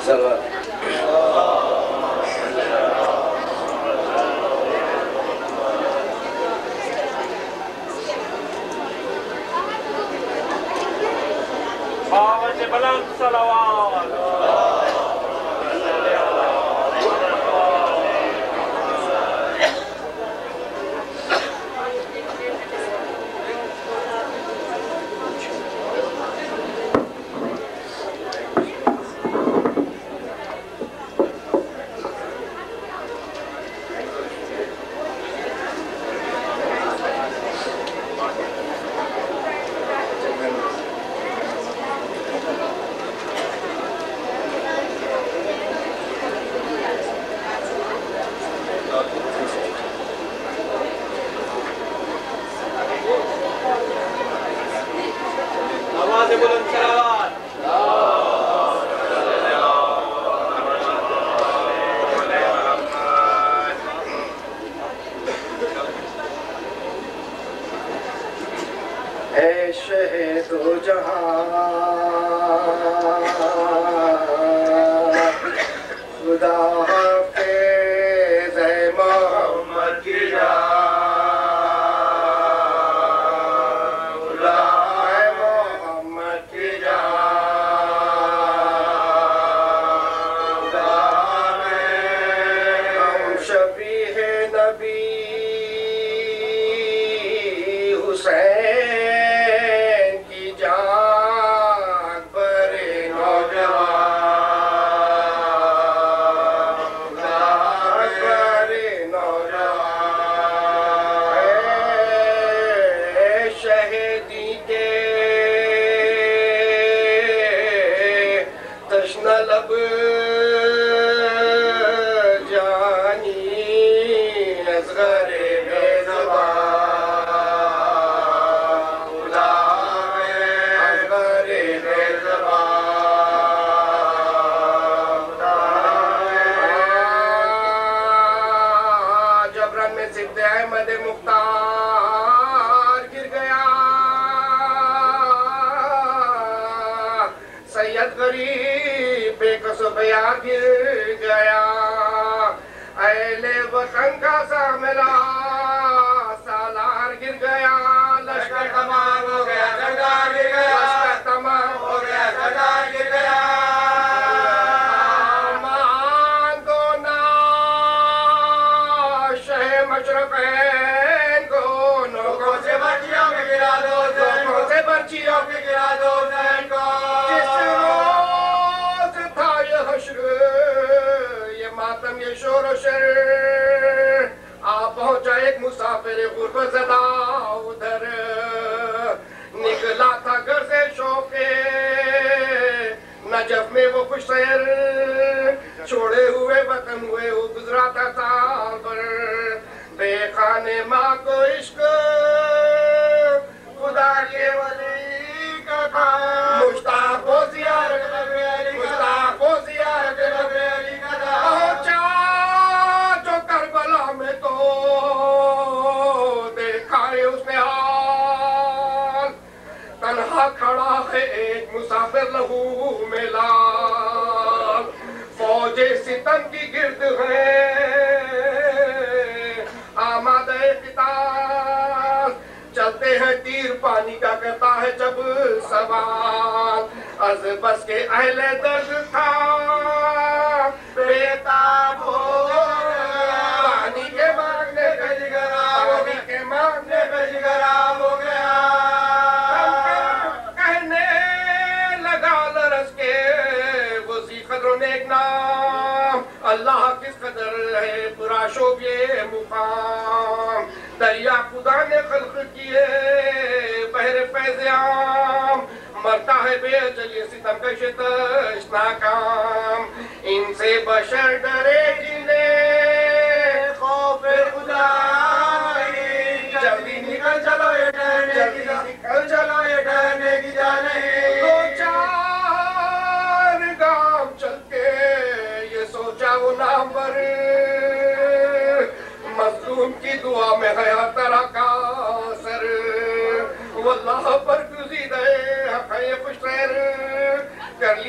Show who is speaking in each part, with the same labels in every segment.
Speaker 1: कर ली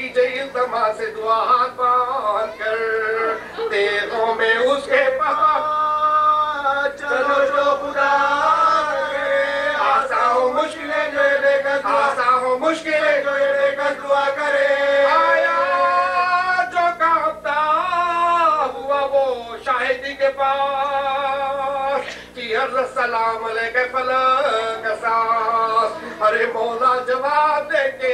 Speaker 1: کیجئے التماس سے دعا ہاتھ باندھ کر دیگوں میں اس کے پاس چلو جو خدا کرے آسان ہو مشکلیں جو یہ لے کر آسان ہو مشکلیں جو یہ لے کر دعا کرے آیا جو کانپتا ہوا وہ شاہدی کے پاس کی عرض السلام علیکہ فلک اساس ارے مولا جواب دے کے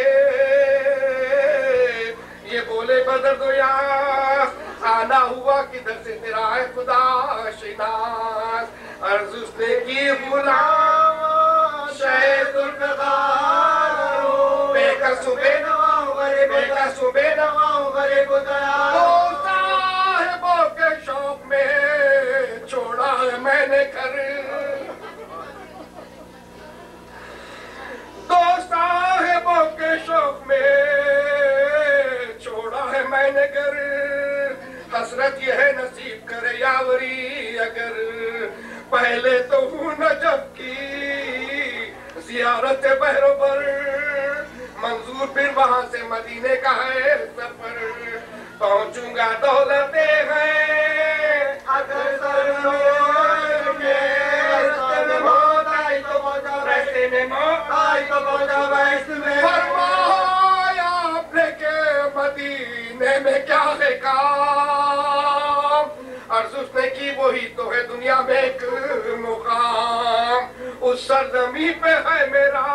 Speaker 1: یہ بولے بدر دو یاس آنا ہوا کدھر سے تیرا ہے خدا شناس عرض اس نے کی غلام شہد الفقارو بے کسو بے نواؤں غریب بے کسو بے نواؤں غریب دیا تو صاحبوں کے شوق میں چھوڑا ہے میں نے گھر تو صاحبوں کے شوق میں چھوڑا ہے میں نے گھر حسرت یہ ہے نصیب کرے یاوری اگر پہلے تو ہوں نجف کی زیارت بحر بر منظور پھر وہاں سے مدینے کا ہے سفر پہنچوں گا دولت ہیں اگر راستے میں موت آئی تو پہنچا ویس میں فرمایا آپ نے کہ مدینے میں کیا ہے کام عرض اس نے کی وہی تو ہے دنیا میں ایک مقام اس سرزمین پہ ہے میرا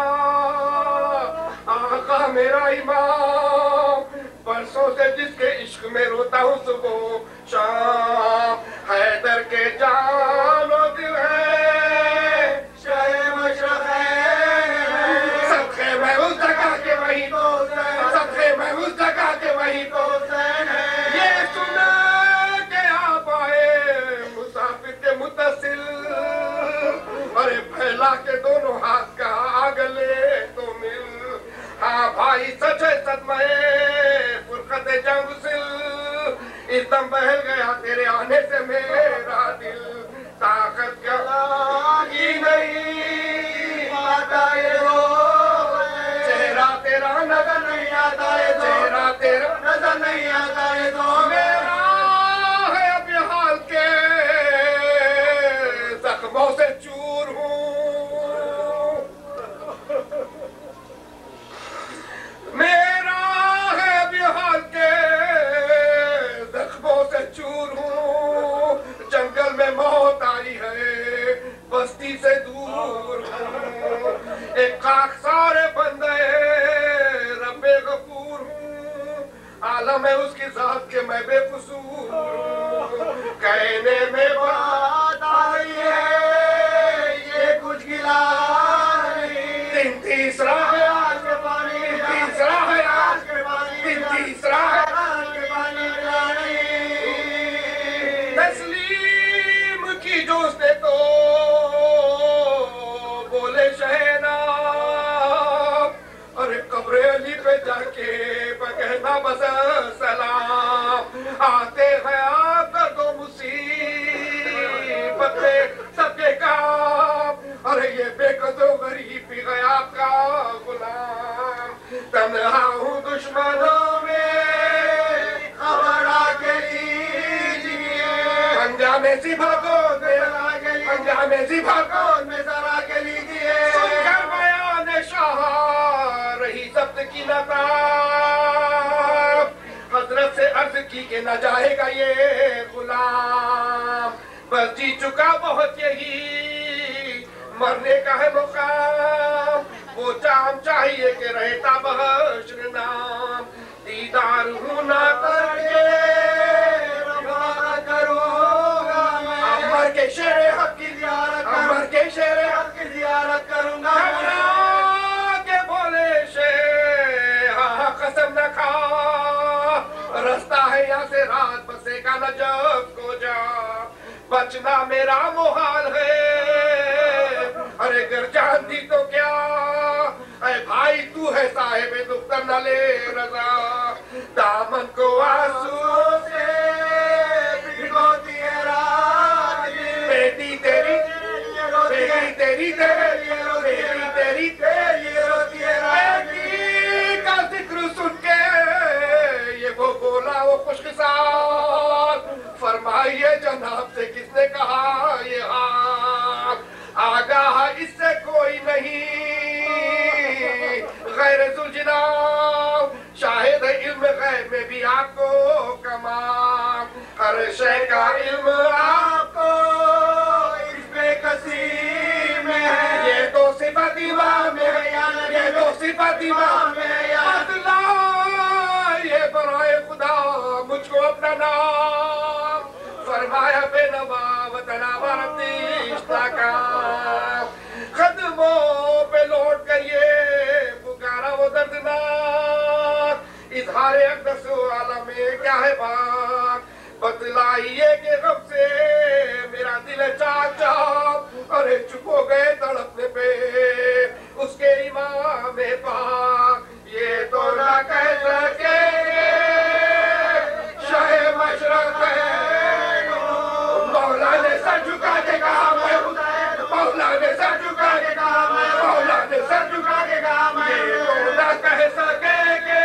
Speaker 1: آقا میرا امام برسوں سے جس کے عشق میں روتا ہوں صبح شام حیدر کے جان و دل ہے شاہ مشرق ہے صدقے میں اس جگہ کے وہی تو صدقے میں اس جگہ کے وہی تو یہ سنا کہ آپ آئے مسافر کے متصل ارے پھیلا کے دونوں ہاتھ کا آگلے تو مل ہاں بھائی سچ ہے صدمہ فرقت جنگ سل اس دم بہل گیا تیرے آنے سے میرا دل طاقت گئی نہیں آتا یہ چہرہ تیرا نظر نہیں آتا ہے چہرہ تیرا نظر نہیں آتا ہے تو میرا ہے اب یہ حال کے زخموں سے چور ہوں میرا ہے اب یہ حال کے زخموں سے چور ہوں جنگل میں موت آئی ہے بستی سے دور ہوں ایک خاکسار بندے رب غفور ہوں عالم ہے اس کی ذات کے میں بے قصور ہوں کہنے میں بات آئی ہے یہ کچھ گلا نہیں دن تیسرا ہے آج کے پانی تیسرا ہے آج کے پانی دن تیسرا ہے آج کے پانی تسلیم کی جو اس نے تو بولے شہناب ارے قبر علی پہ جا کے کہنا بس سلام آتے ہیں آپ کا تو مصیبت میں سب کے کام ارے یہ بے قد و غریب بھی گیا آپ کا غلام تنہا ہوں دشمنوں میں خبر آ کے لیجیے انجامے سی بھاگو انجامے سی بھاگو میں ذرا کے لیجیے سن کر بیان شاہ رہی ضبط کی لطاف حضرت سے عرض کی کہ نہ جائے گا یہ غلام بس جی چکا بہت یہی مرنے کا ہے مقام وہ جام چاہیے کہ رہتا بحشر نام دیدار ہوں نہ کر کے ربا کروں گا میں عمر کے شیر حق کی زیارت عمر کے شیر حق کی زیارت کروں گا کہ بولے شیر ہاں قسم نہ کھا رستہ ہے یہاں سے رات بسے کا نجف کو جا بچنا میرا محال ہے ارے گر جان دی تو کیا اے بھائی تو ہے صاحب دختر نہ لے رضا دامن کو آنسو سے بھگوتی ہے رات بیٹی تیری تیری روتی ہے رات کا ذکر سن کے बहारे अक़दस आलम में क्या है बात, बतलाइए कि गम से मेरा दिल चाक चाक, अरे चुप हो गए तड़पने पे उसके इमाम पाक। ये तो ना कह सकेंगे शाह मशरक़ है, मौला ने सर झुका के कहा मैं हुसैन, मौला ने सर झुका के कहा मैं, मौला ने सर झुका के कहा मैं। ये तो ना कह सकेंगे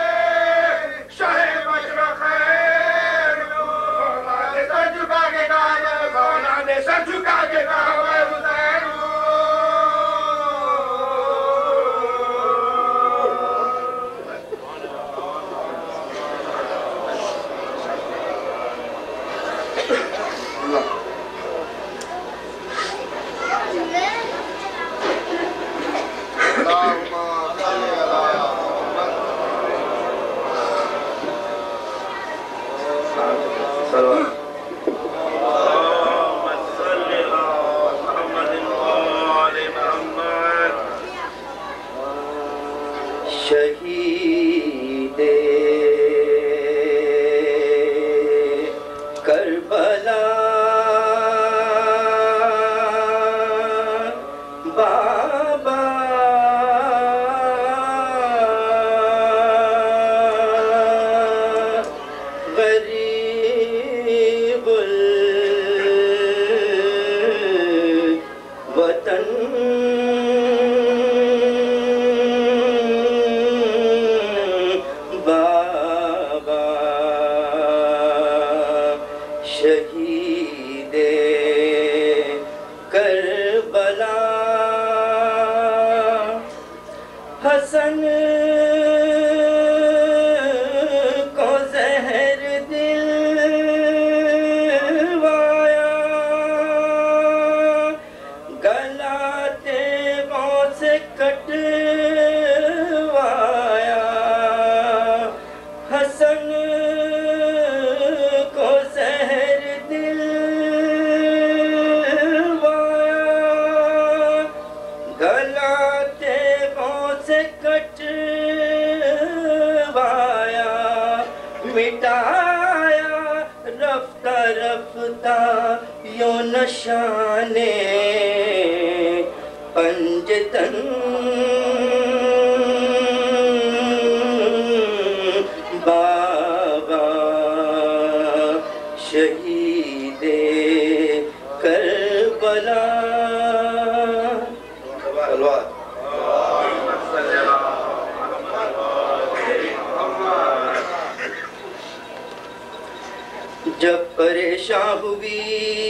Speaker 1: शाह मशरक़ है, मौला ने सर झुका के कहा मैं, मौला ने सर झुका के कहा मैं हुसैन हूँ।
Speaker 2: शहीदे करबला बाबा गरीबुल वतन बाबा शहीदे करबला हसन को जहर दिलवाया, गलाते से कटवाया, हसन को जहर दिलवाया, गलाते से कटवाया, मिटाया रफ्ता रफ्ता यो नशाने पंजतन बाबा शहीदे करबला। जब परेशान हुई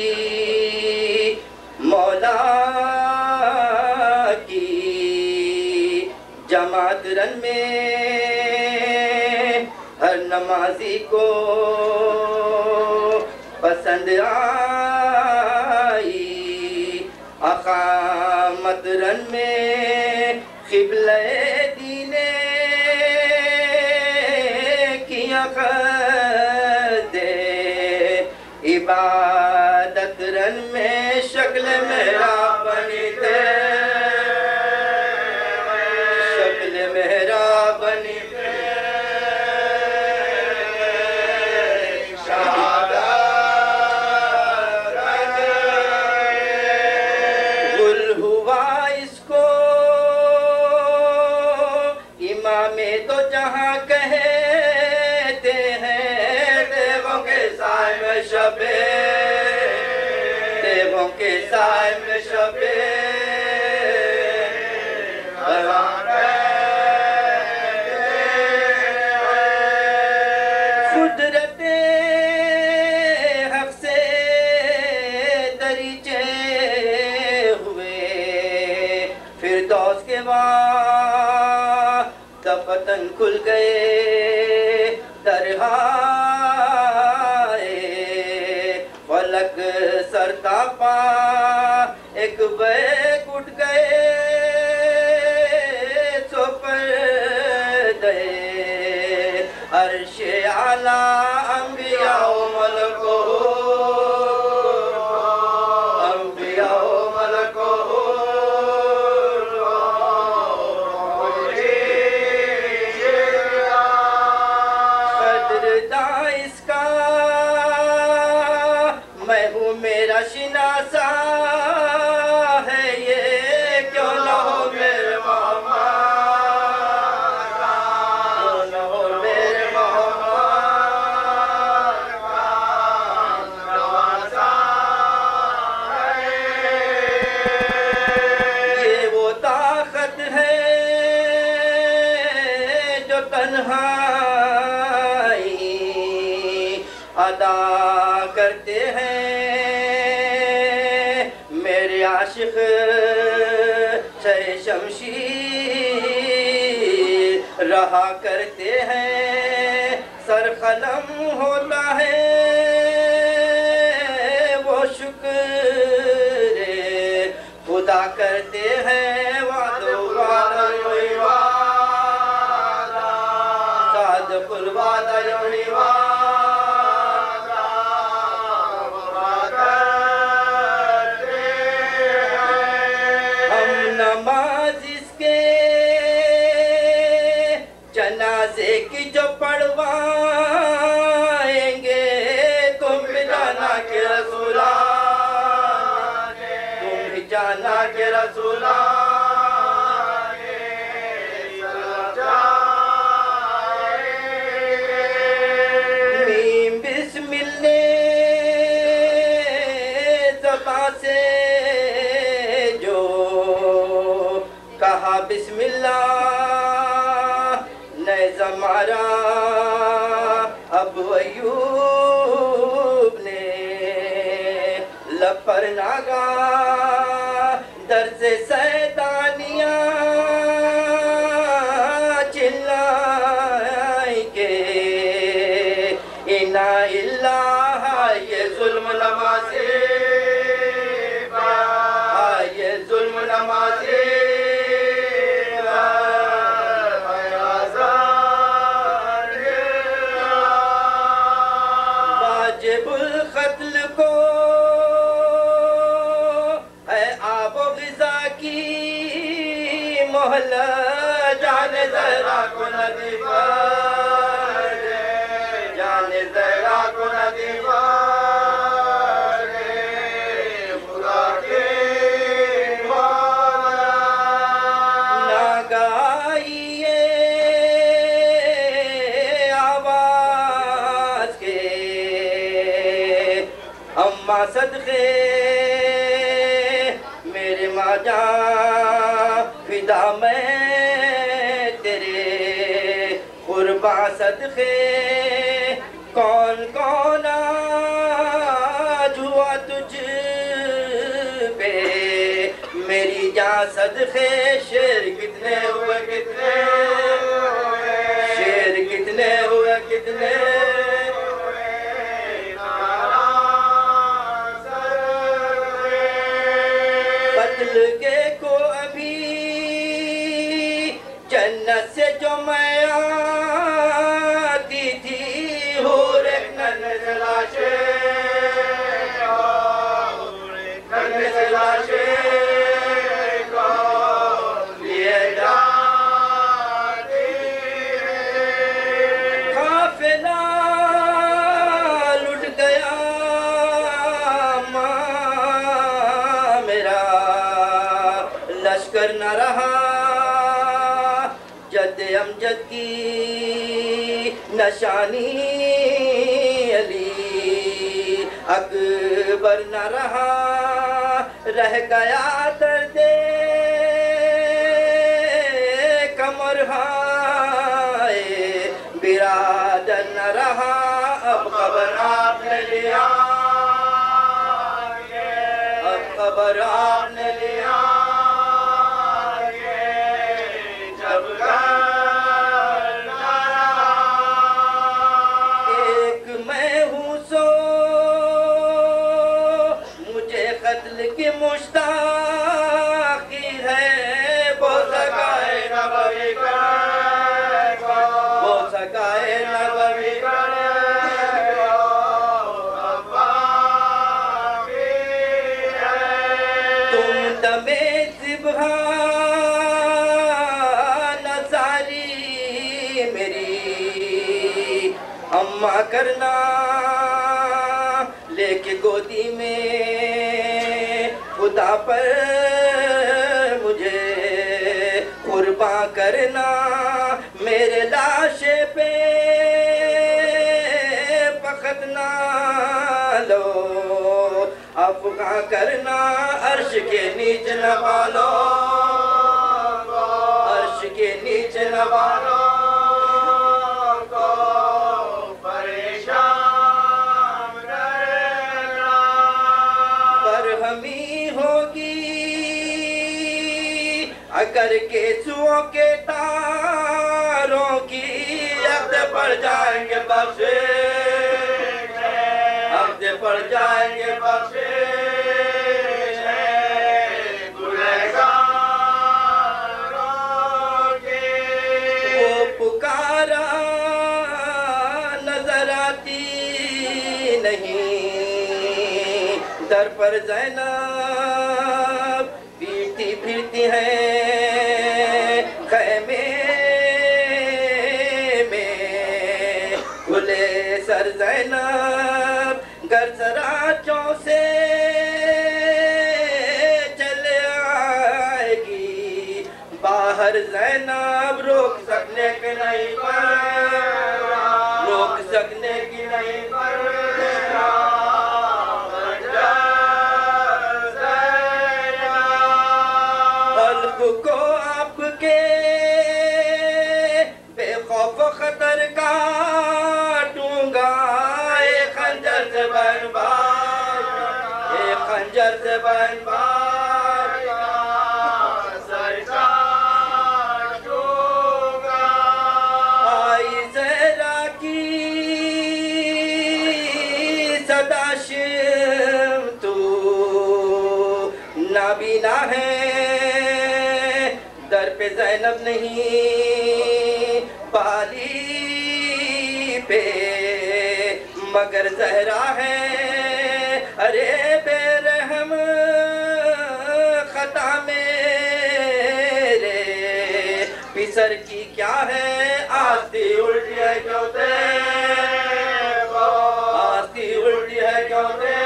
Speaker 2: मौला की जमात रन में, हर नमाजी को पसंद आई, अकामत रन में क़िबले दीने किया दे, इबादत रन में शक्ल मेरा बनी दे, शक्ल मेरा बनी दे, गुल हुआ इसको इमामे तो जहाँ कहते हैं, देवों के साए में शबे, देवों के साए में शबे कुदरते हक से दरीचे हुए, फिरदौस के बाद दफतन खुल गए, दरहाए फलक सरतापा एक बैक उठ गए, सो पर दे अर्शे आला अंबिया मलको, अंबिया मलको کردہ اس کا میں ہوں میرا شناسا ہے یہ کیوں نہ ہو میرے محمد کیوں نہ ہو میرے محمد نوازا یہ وہ طاقت ہے جو تنہائی ادا کرتے ہیں میرے عاشق سے شمشیر رہا کرتے ہیں سر قلم ہوتا ہے وہ شکر خدا کرتے ہیں وعدو وعدہ یوہی وعدہ صادق الوعدہ یوہی وعدہ جنازے کی جو پڑھوائیں گے تم بھی جانا کہ رسول تم بھی جانا کہ رسول میم بسم اللہ زبان سے جو کہا بسم اللہ ہمارا ابو ایوب نے لب پر ناگا درس سیدانیاں چلائیں گے انا اللہ یہ ظلم نمازی یہ ظلم نمازی القتل کو ہے آب و غذا کی مہلت جانے زہرا کو ندی پر جانے زہرا کو ندی پر خدا کے ناگائیے آواز کے اماں صدقے میرے ماں جان فدا میں تیرے قربان صدقے کون کون آج ہوا تجھ پہ میری جان صدقے شیر کتنے ہوئے کتنے شیر کتنے ہوئے کتنے کو ابھی جنت سے جو میں آتی تھی حور ایک نن سے لاشے نن سے لاشے کو لیے جاتی قافلہ لٹ گیا ماں میرا لشکر نہ رہا جد امجد کی نشانی علی اکبر نہ رہا رہ گیا درد کمر ہائے برادر نہ رہا اب خبر آپ نے لیا اب خبر آپ نے لیا مشتاقی ہے وہ سکائے نبوی وہ سکائے نبوی تم دمِ زبان نظاری میری اماں کرنا لے کے گودی میں خدا پر مجھے قرباں کرنا، میرے لاشے پہ فقط نہ لو افغاں کرنا، عرش کے نیچے نبا لو، عرش کے نیچے نبا لو اگر کیسوں کے تاروں کی عقد پڑ جائیں گے بخشش، عقد پڑ جائیں گے بخشش، گنہگاروں کے وہ پکارا نظر آتی نہیں، در پر زینب پیٹتی پھرتی ہیں خیمے میں، کھلے سر زینب گر سراچوں سے چلے آئے گی باہر، زینب روک سکنے کی نہیں پر، روک سکنے کی نہیں پر، کو آپ کے بے خوف خطر کاٹوں گا، ایک خنجر سے بن بار، ایک خنجر سے بن بار سر کاٹوں گا، آئی زہرا کی صدا شم تو نابینا ہے، در پہ زینب نہیں بالی پہ مگر زہرا ہے، ارے بے رحم خطا میرے پسر کی کیا ہے، آستی الٹی ہے کیوں دیکھو، آستی الٹی ہے کیوں دیکھو،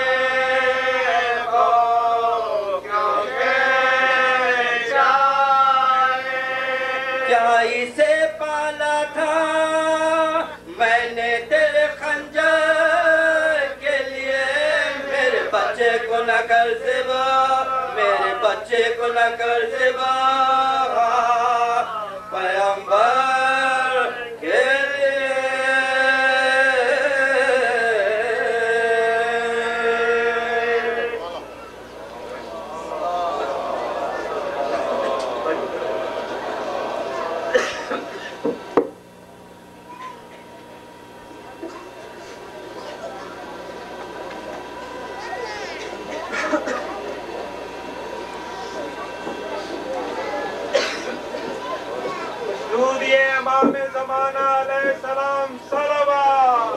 Speaker 2: اسے پالا تھا میں نے تیرے خنجر کے لیے، میرے بچے کو نہ کر ذبح، میرے بچے کو نہ کر ذبح، پیغمبر کے لیے
Speaker 1: امام زمانہ علیہ السلام صلوات۔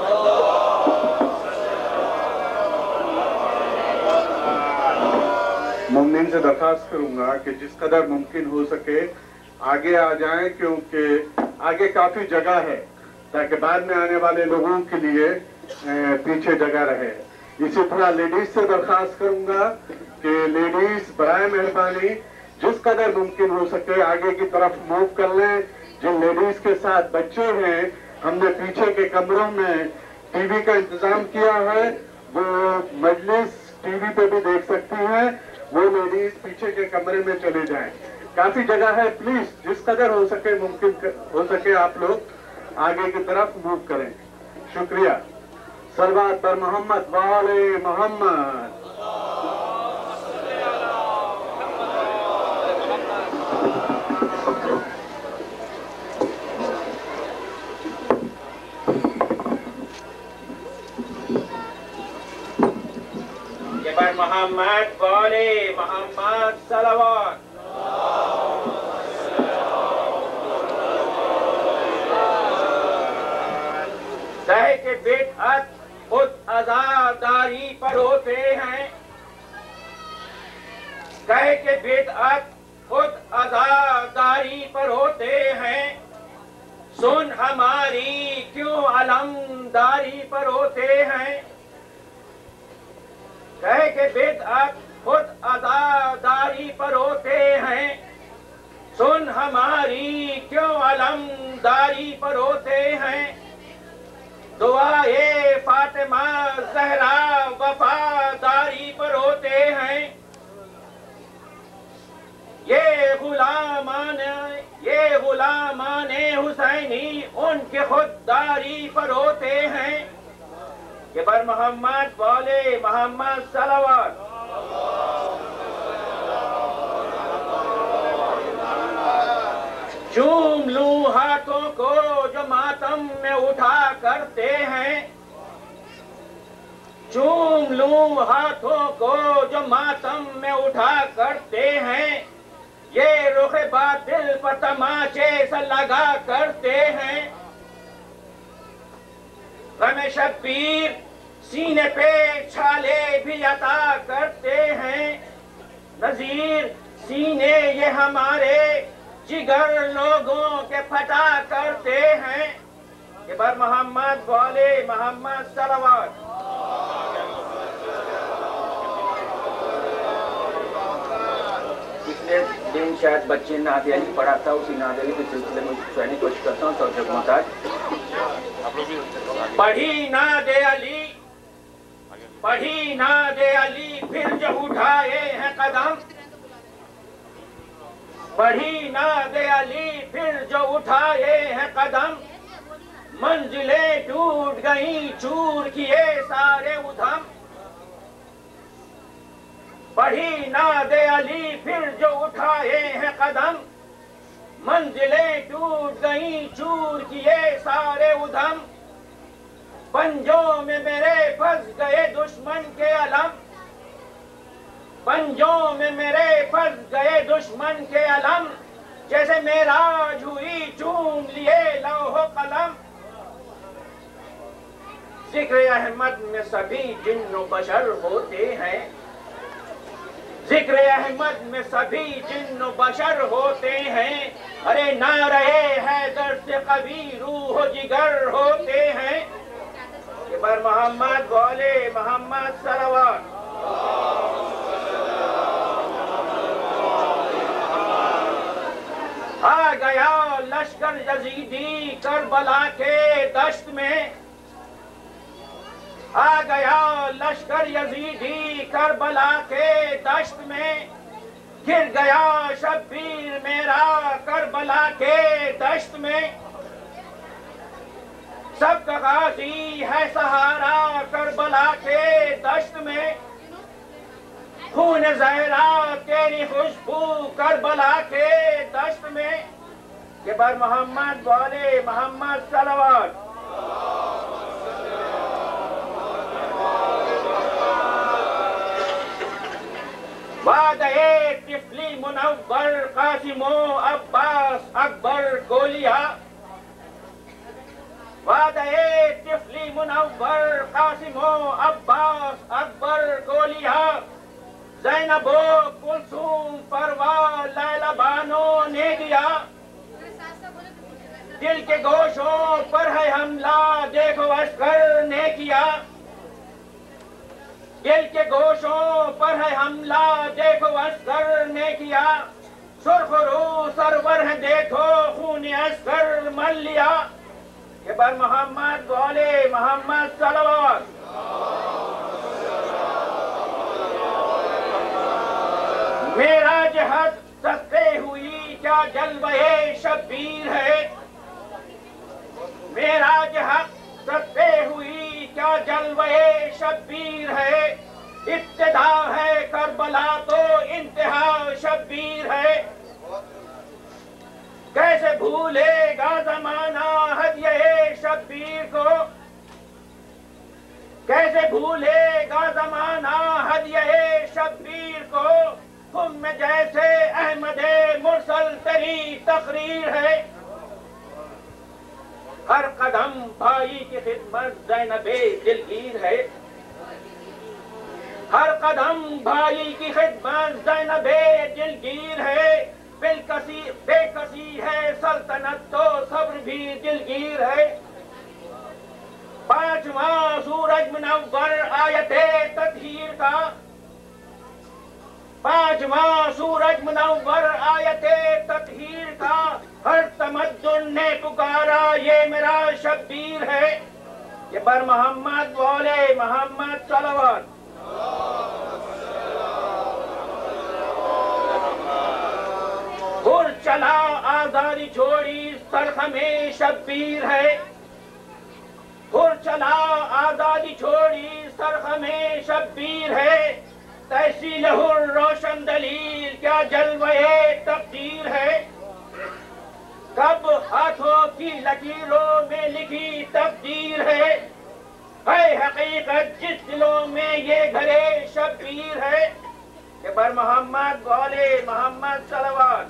Speaker 3: مومنین سے درخواست کروں گا کہ جس قدر ممکن ہو سکے آگے آ جائیں، کیونکہ آگے کافی جگہ ہے تاکہ بعد میں آنے والے لوگوں کے لیے پیچھے جگہ رہے۔ اسی طرح لیڈیز سے درخواست کروں گا کہ لیڈیز برائے مہربانی جس قدر ممکن ہو سکے آگے کی طرف موو کر لیں۔ جن لیڈیز کے ساتھ بچے ہیں ہم نے پیچھے کے کمروں میں ٹی وی کا انتظام کیا ہے، وہ مجلس ٹی وی پہ بھی دیکھ سکتی ہیں، وہ لیڈیز پیچھے کے کمرے میں چلے جائیں، کافی جگہ ہے، پلیز جس قدر ہو سکے ممکن ہو سکے آپ لوگ آگے کی طرف موو کریں۔ شکریہ۔ صلوات بر محمد وآل محمد۔
Speaker 1: بر محمد وآل محمد صلوات۔ کہے کہ بدعت خود عزاداری پر ہوتے ہیں، کہے کہ بدعت خود عزاداری پر ہوتے ہیں، سن ہماری کیوں علم
Speaker 4: داری پر ہوتے ہیں، کہے کہ بدعت خود عزاداری پر ہوتے ہیں، سن ہماری کیوں علمداری پر ہوتے ہیں، دعائے فاطمہ زہرا وفاداری پر ہوتے ہیں، یہ غلامان حسینی ان کے خودداری پر ہوتے ہیں، کہ بر محمد بولے محمد صلوات۔ چوم لوں ہاتھوں کو جو ماتم میں اٹھا کرتے ہیں، چوم لوں ہاتھوں کو جو ماتم میں اٹھا کرتے ہیں، یہ رخ باطل پر تماچے سے لگا کرتے ہیں، غم شبیر سینے پہ چھالے بھی عطا کرتے ہیں، نذیر سینے یہ ہمارے جگر لوگوں کے پھٹا کرتے ہیں، کہ بر محمد بولے محمد صلوات۔ پچھلے دن شاید بچے نعت علی پڑھا تھا، اسی نعت علی کے سلسلے میں سننے کی کوشش کرتا ہوں۔ توجہ محتاج پڑھی نعت علی، پڑھی نعت علی پھر جو اٹھائے ہیں قدم، پڑھی نعت علی پھر جو اٹھائے ہیں قدم، منزلیں ٹوٹ گئیں چور کیے سارے ادھم، پڑھی نعت علی پھر جو اٹھائے ہیں قدم، منزلیں ٹوٹ گئیں چور کیے سارے ادھم، پنجوں میں میرے پھنس گئے دشمن کے علم، پنجوں میں میرے پھنس گئے دشمن کے علم، جیسے معراج ہوئی چوم لیے لوح و قلم، ذکر احمد میں سبھی جن و بشر ہوتے ہیں، ذکر احمد میں سبھی جن و بشر ہوتے ہیں، ارے نعرہ حیدر سے قوی روح و جگر ہوتے ہیں، کہ بر محمد بولے محمد صلوات۔ آ گیا لشکر یزیدی کربلا کے دشت میں، آ گیا لشکر یزیدی کربلا کے دشت میں، گر گیا شبیر میرا کربلا کے دشت میں، سب کا غازی ہے سہارا کربلا کے دشت میں، خون زہرا تیری خوشبو کربلا کے دشت میں، کہ بر محمد بولے محمد صلوات۔ وعدہ طفلی منور قاسم و عباس اکبر کو لیا، وعدہ طفلی منور قاسم و عباس اکبر کو لیا، زینب و کلثوم پروا لیلا بانو نے دیا، دل کے گوشوں پر ہے حملہ دیکھو عسکر نے کیا، دل کے گوشوں پر ہے حملہ دیکھو عسکر نے کیا، سرخ رو سرور ہے دیکھو خون عسکر مل لیا، کہ بر محمد بولے محمد صلوات۔ میرا جہد سستے ہوئی کیا جلوہ شبیر ہے، میرا جہد سستے ہوئی کیا جلوہ شبیر ہے، ابتدا ہے کربلا تو انتہا شبیر ہے، کیسے بھولے گا زمانہ ہدیہ شبیر کو، کیسے بھولے گا زمانہ ہدیہ شبیر کو، تم میں جیسے احمد مرسل تری تقریر ہے، ہر قدم بھائی کی خدمت زینب دلگیر ہے، ہر قدم بھائی کی خدمت زینب دلگیر ہے، بے کسی ہے سلطنت تو صبر بھی دلگیر ہے، پانچواں سورج منور آیت تطہیر کا، پانچواں سورج منور آیت تطہیر کا، ہر تمدن نے پکارا یہ میرا شبیر ہے، یہ بر محمد بولے محمد صلوات۔ چلا آزادی چھوڑی سرخ میں شبیر ہے، چلا آزادی چھوڑی سرخ میں شبیر ہے، تیسی لہر روشن دلیل کیا جلوے تقدیر ہے، کب ہاتھوں کی لکیروں میں لکھی تقدیر ہے، حقیقت جس دلوں میں یہ گھرے شبیر ہے، کہ بر محمد بولے محمد صلوات۔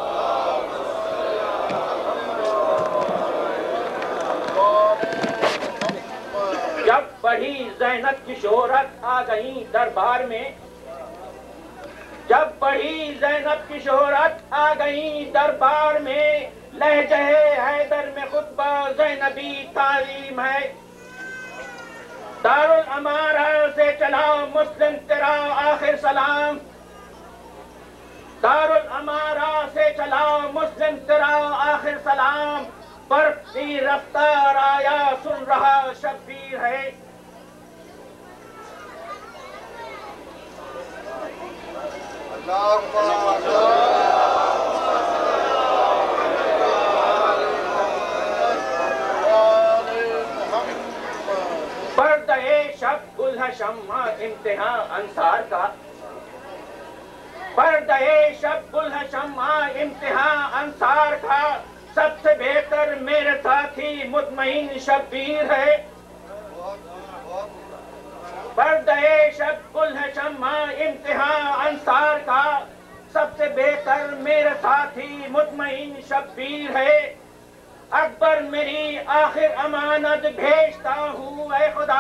Speaker 4: جب بڑھی زینب کی شہرت آ گئی دربار میں، جب بڑھی زینب کی شہرت آ گئی دربار میں، لہجہ حیدر میں خطبہ زینبی تعلیم ہے، دارالامارہ سے چلا مسلم تیرا آخر سلام، دارالامارہ سے چلا مسلم تیرا آخر سلام، برف کی رفتار آیا سن رہا شبیر ہے، شب گل ہے شمع امتحان انصار کا، پردہ شب گل ہے شمع امتحان انصار کا، سب سے بہتر میرے ساتھی مطمئن شبیر ہے، پردہ شب گل ہے شمع امتحان انصار کا، سب سے بہتر میرے ساتھی مطمئن شبیر ہے، اکبر میری آخر امانت بھیجتا ہوں اے خدا،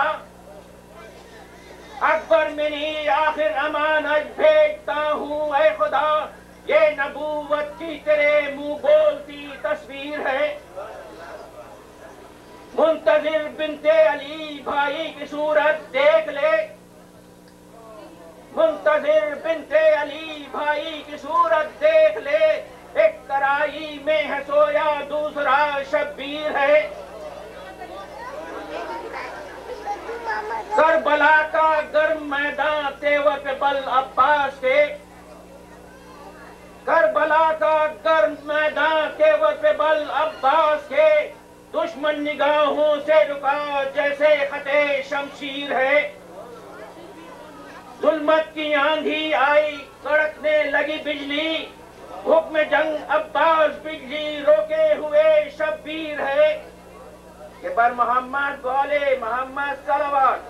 Speaker 4: اکبر میری آخر امانت بھیجتا ہوں اے خدا، یہ نبوت کی تیرے منہ بولتی تصویر ہے، منتظر بنت علی بھائی کی صورت دیکھ لے، منتظر بنت علی بھائی کی صورت دیکھ لے، ایک ترائی میں ہے سویا دوسرا شبیر ہے، کربلا کا گرم میدان تیور پہ بل عباس کے، کربلا کا گرم میدان تیور پہ بل عباس کے، دشمن نگاہوں سے رکا جیسے خطے شمشیر ہے، ظلمت کی آندھی آئی کڑکنے لگی بجلی، حکم جنگ عباس بجلی روکے ہوئے شبیر ہے، کہ بر محمد بولے محمد صلوات۔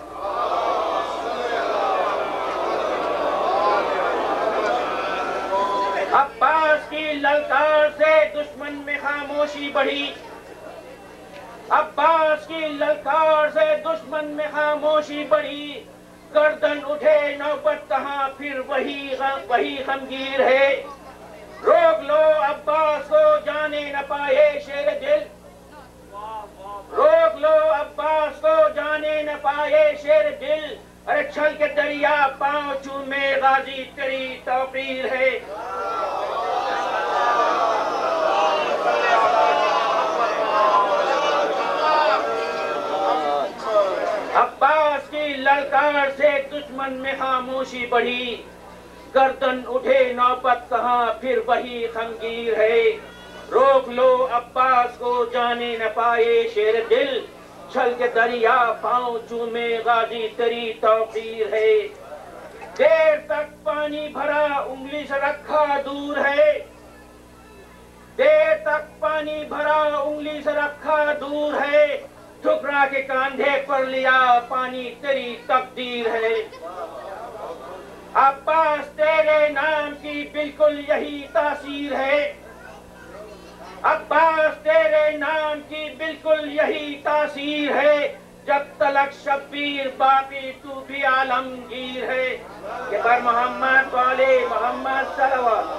Speaker 4: عباس کی للکار سے دشمن میں خاموشی بڑھی، عباس کی للکار سے دشمن میں خاموشی بڑھی، گردن اٹھے نوبت کہاں پھر وہی غمگیر ہے، روک لو عباس کو جانے نہ پائے شیر دل، روک لو عباس کو جانے نہ پائے شیر دل، ارے چھل کے دریا پاؤں چومے غازی تیری توقیر ہے، عباس کی للکار سے دشمن میں خاموشی بڑھی، گردن اٹھے نوبت کہاں پھر وہی خمگیر ہے، روک لو عباس کو جانے نہ پائے شیر دل، چھل کے دریا پاؤں چومے غازی تیری توقیر ہے، دیر تک پانی بھرا انگلی سے رکھا دور ہے، دیر تک پانی بھرا انگلی سے رکھا دور ہے، ٹھکرا کے کاندھے پر لیا پانی تیری تقدیر ہے، عباس تیرے نام کی بالکل یہی تاثیر ہے، عباس تیرے نام کی بالکل یہی تاثیر ہے، جب تلک شبیر باقی تو بھی عالمگیر ہے، کہ بر محمد والے محمد صلوات۔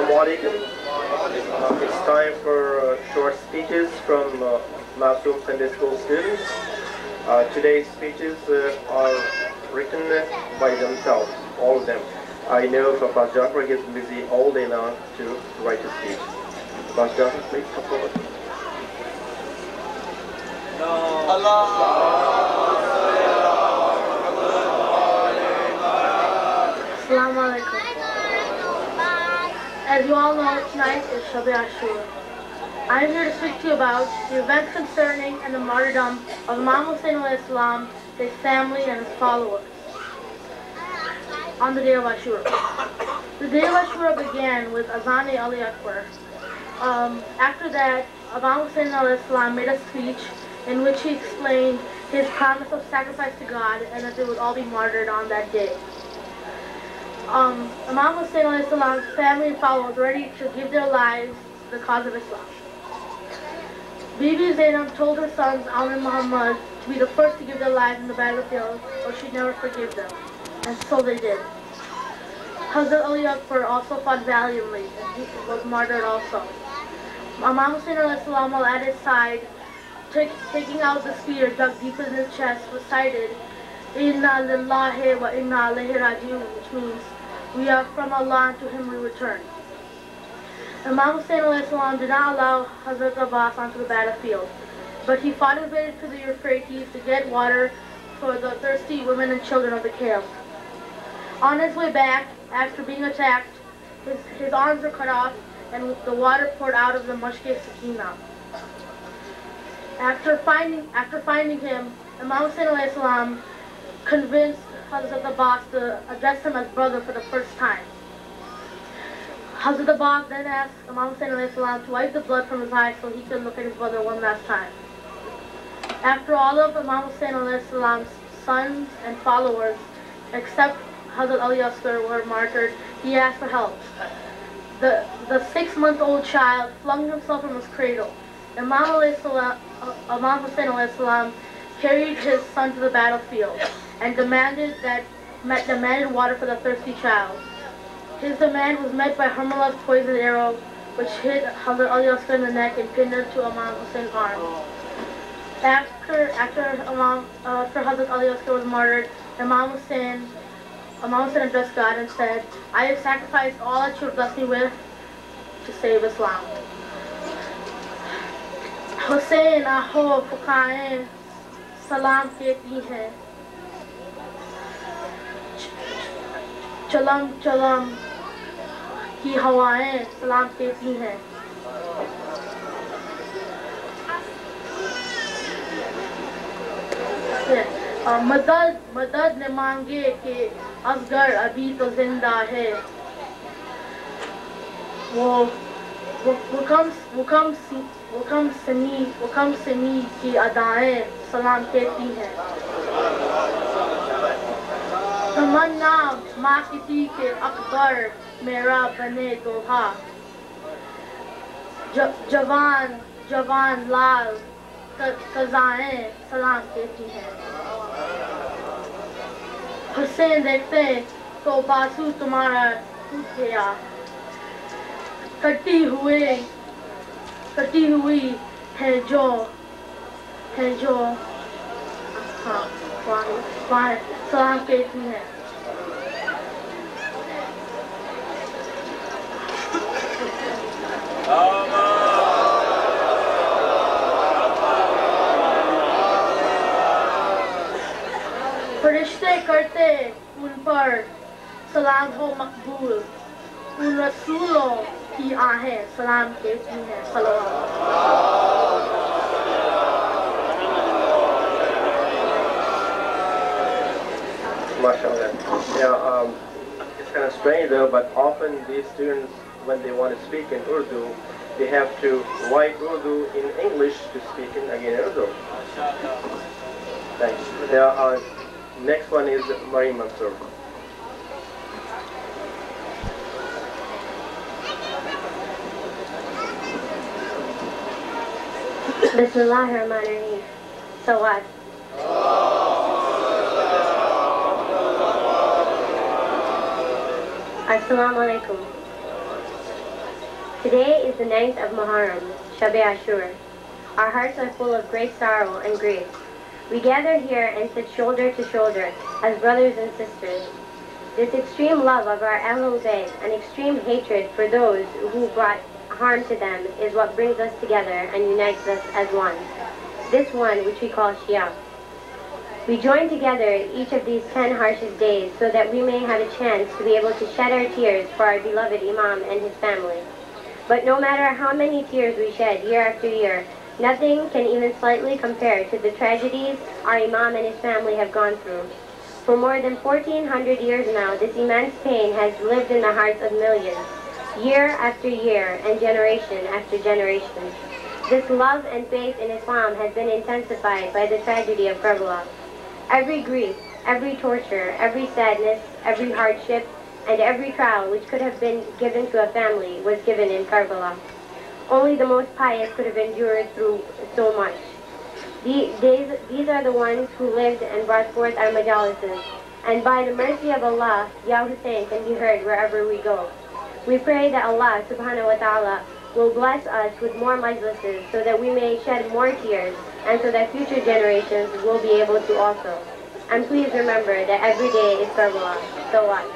Speaker 5: Assalamu alaikum. It's time for short speeches from Masoom Sunday School students. Today's speeches are written by themselves, all of them. I know Pastor Jafar gets busy all day long to write a speech. Pastor Jafar, please come forward.
Speaker 6: Assalamu alaikum. As you all know, tonight is Shab-e Ashura. I am here to speak to you about the events concerning and the martyrdom of Imam Hussain alayhi salam, his family and his followers on the day of Ashura. The day of Ashura began with Azan-e Ali Akbar. After that, Imam Hussain alayhi salam made a speech in which he explained his promise of sacrifice to God and that they would all be martyred on that day. Imam Hussain alayhi salam's family and followers were ready to give their lives to the cause of Islam. Bibi Zainab told her sons Ali and Muhammad to be the first to give their lives in the battlefield or she'd never forgive them. And so they did. Hazrat Ali Akbar also fought valiantly and he was martyred also. Imam Hussain alayhi salam, while at his side, taking out the spear dug deep in his chest, recited Inna lillahi wa inna ilayhi raji'un, which means we are from Allah and to Him we return. Imam Hussain alayhi salam did not allow Hazrat Abbas onto the battlefield, but he fought his way to the Euphrates to get water for the thirsty women and children of the camp. On his way back, after being attacked, his arms were cut off and the water poured out of the Mashke Sakina. After finding him, Imam Hussain alayhi salam convinced Hazrat Abbas to address him as brother for the first time. Hazrat Abbas then asked Imam Hussain alayhi salam to wipe the blood from his eyes so he could look at his brother one last time. After all of Imam Hussain alayhi salam's sons and followers, except Hazrat Ali Asghar, were martyred, he asked for help. The 6-month-old child flung himself from his cradle. Imam Hussain alayhi salam carried his son to the battlefield and demanded water for the thirsty child. His demand was met by Harmalah's poisoned arrow, which hit Hazrat Ali Asghar in the neck and pinned her to Imam Hussein's arm. After Hazrat Ali Asghar was martyred, Imam Hussain addressed God and said, I have sacrificed all that you have blessed me with to save Islam. Hussain aho fukaen salam kehti hai. Chalam chalam ki hawaएं salam kehti hain. मदद ने मांगे कि असगर अभी तो जिंदा है. वकम सनी की अदाएं सलाम कहती हैं. तमन्ना माँ किसी के अकबर मेरा बने दोहा. जवान लाल कज़ाएं सलाम कहती हैं. हुसैन देखते तो बासु तुम्हारा टूट गया. कटी हुई है जो सलाम कहती हैं. फरिश्ते करते उन पर सलाम हो मकबूल. उन रसूलों की आहें सलाम कहती हैं.
Speaker 5: MashaAllah. Yeah, it's kind of strange though, but often these students, when they want to speak in Urdu, they have to write Urdu in English to speak in Urdu. Thanks. Yeah, next one is Maryam Mansour.
Speaker 6: Bismillahirrahmanirrahim. Sawad. Assalamu alaikum.
Speaker 7: Today is the 9th of Muharram, Shab-e Ashura. Our hearts are full of great sorrow and grief. We gather here and sit shoulder to shoulder as brothers and sisters. This extreme love of our Ahlul Bayt and extreme hatred for those who brought harm to them is what brings us together and unites us as one. This one which we call Shia. We join together each of these 10 harshest days so that we may have a chance to be able to shed our tears for our beloved Imam and his family. But no matter how many tears we shed year after year, nothing can even slightly compare to the tragedies our Imam and his family have gone through. For more than 1400 years now, this immense pain has lived in the hearts of millions, year after year and generation after generation. This love and faith in Islam has been intensified by the tragedy of Karbala. Every grief, every torture, every sadness, every hardship, and every trial which could have been given to a family was given in Karbala. Only the most pious could have endured through so much. These are the ones who lived and brought forth our majalises, and by the mercy of Allah, Ya Hussein can be heard wherever we go. We pray that Allah subhanahu wa ta'ala will bless us with more majlises so that we may shed more tears and so that future generations will be able to also. And please remember that every day is Karbala. So what?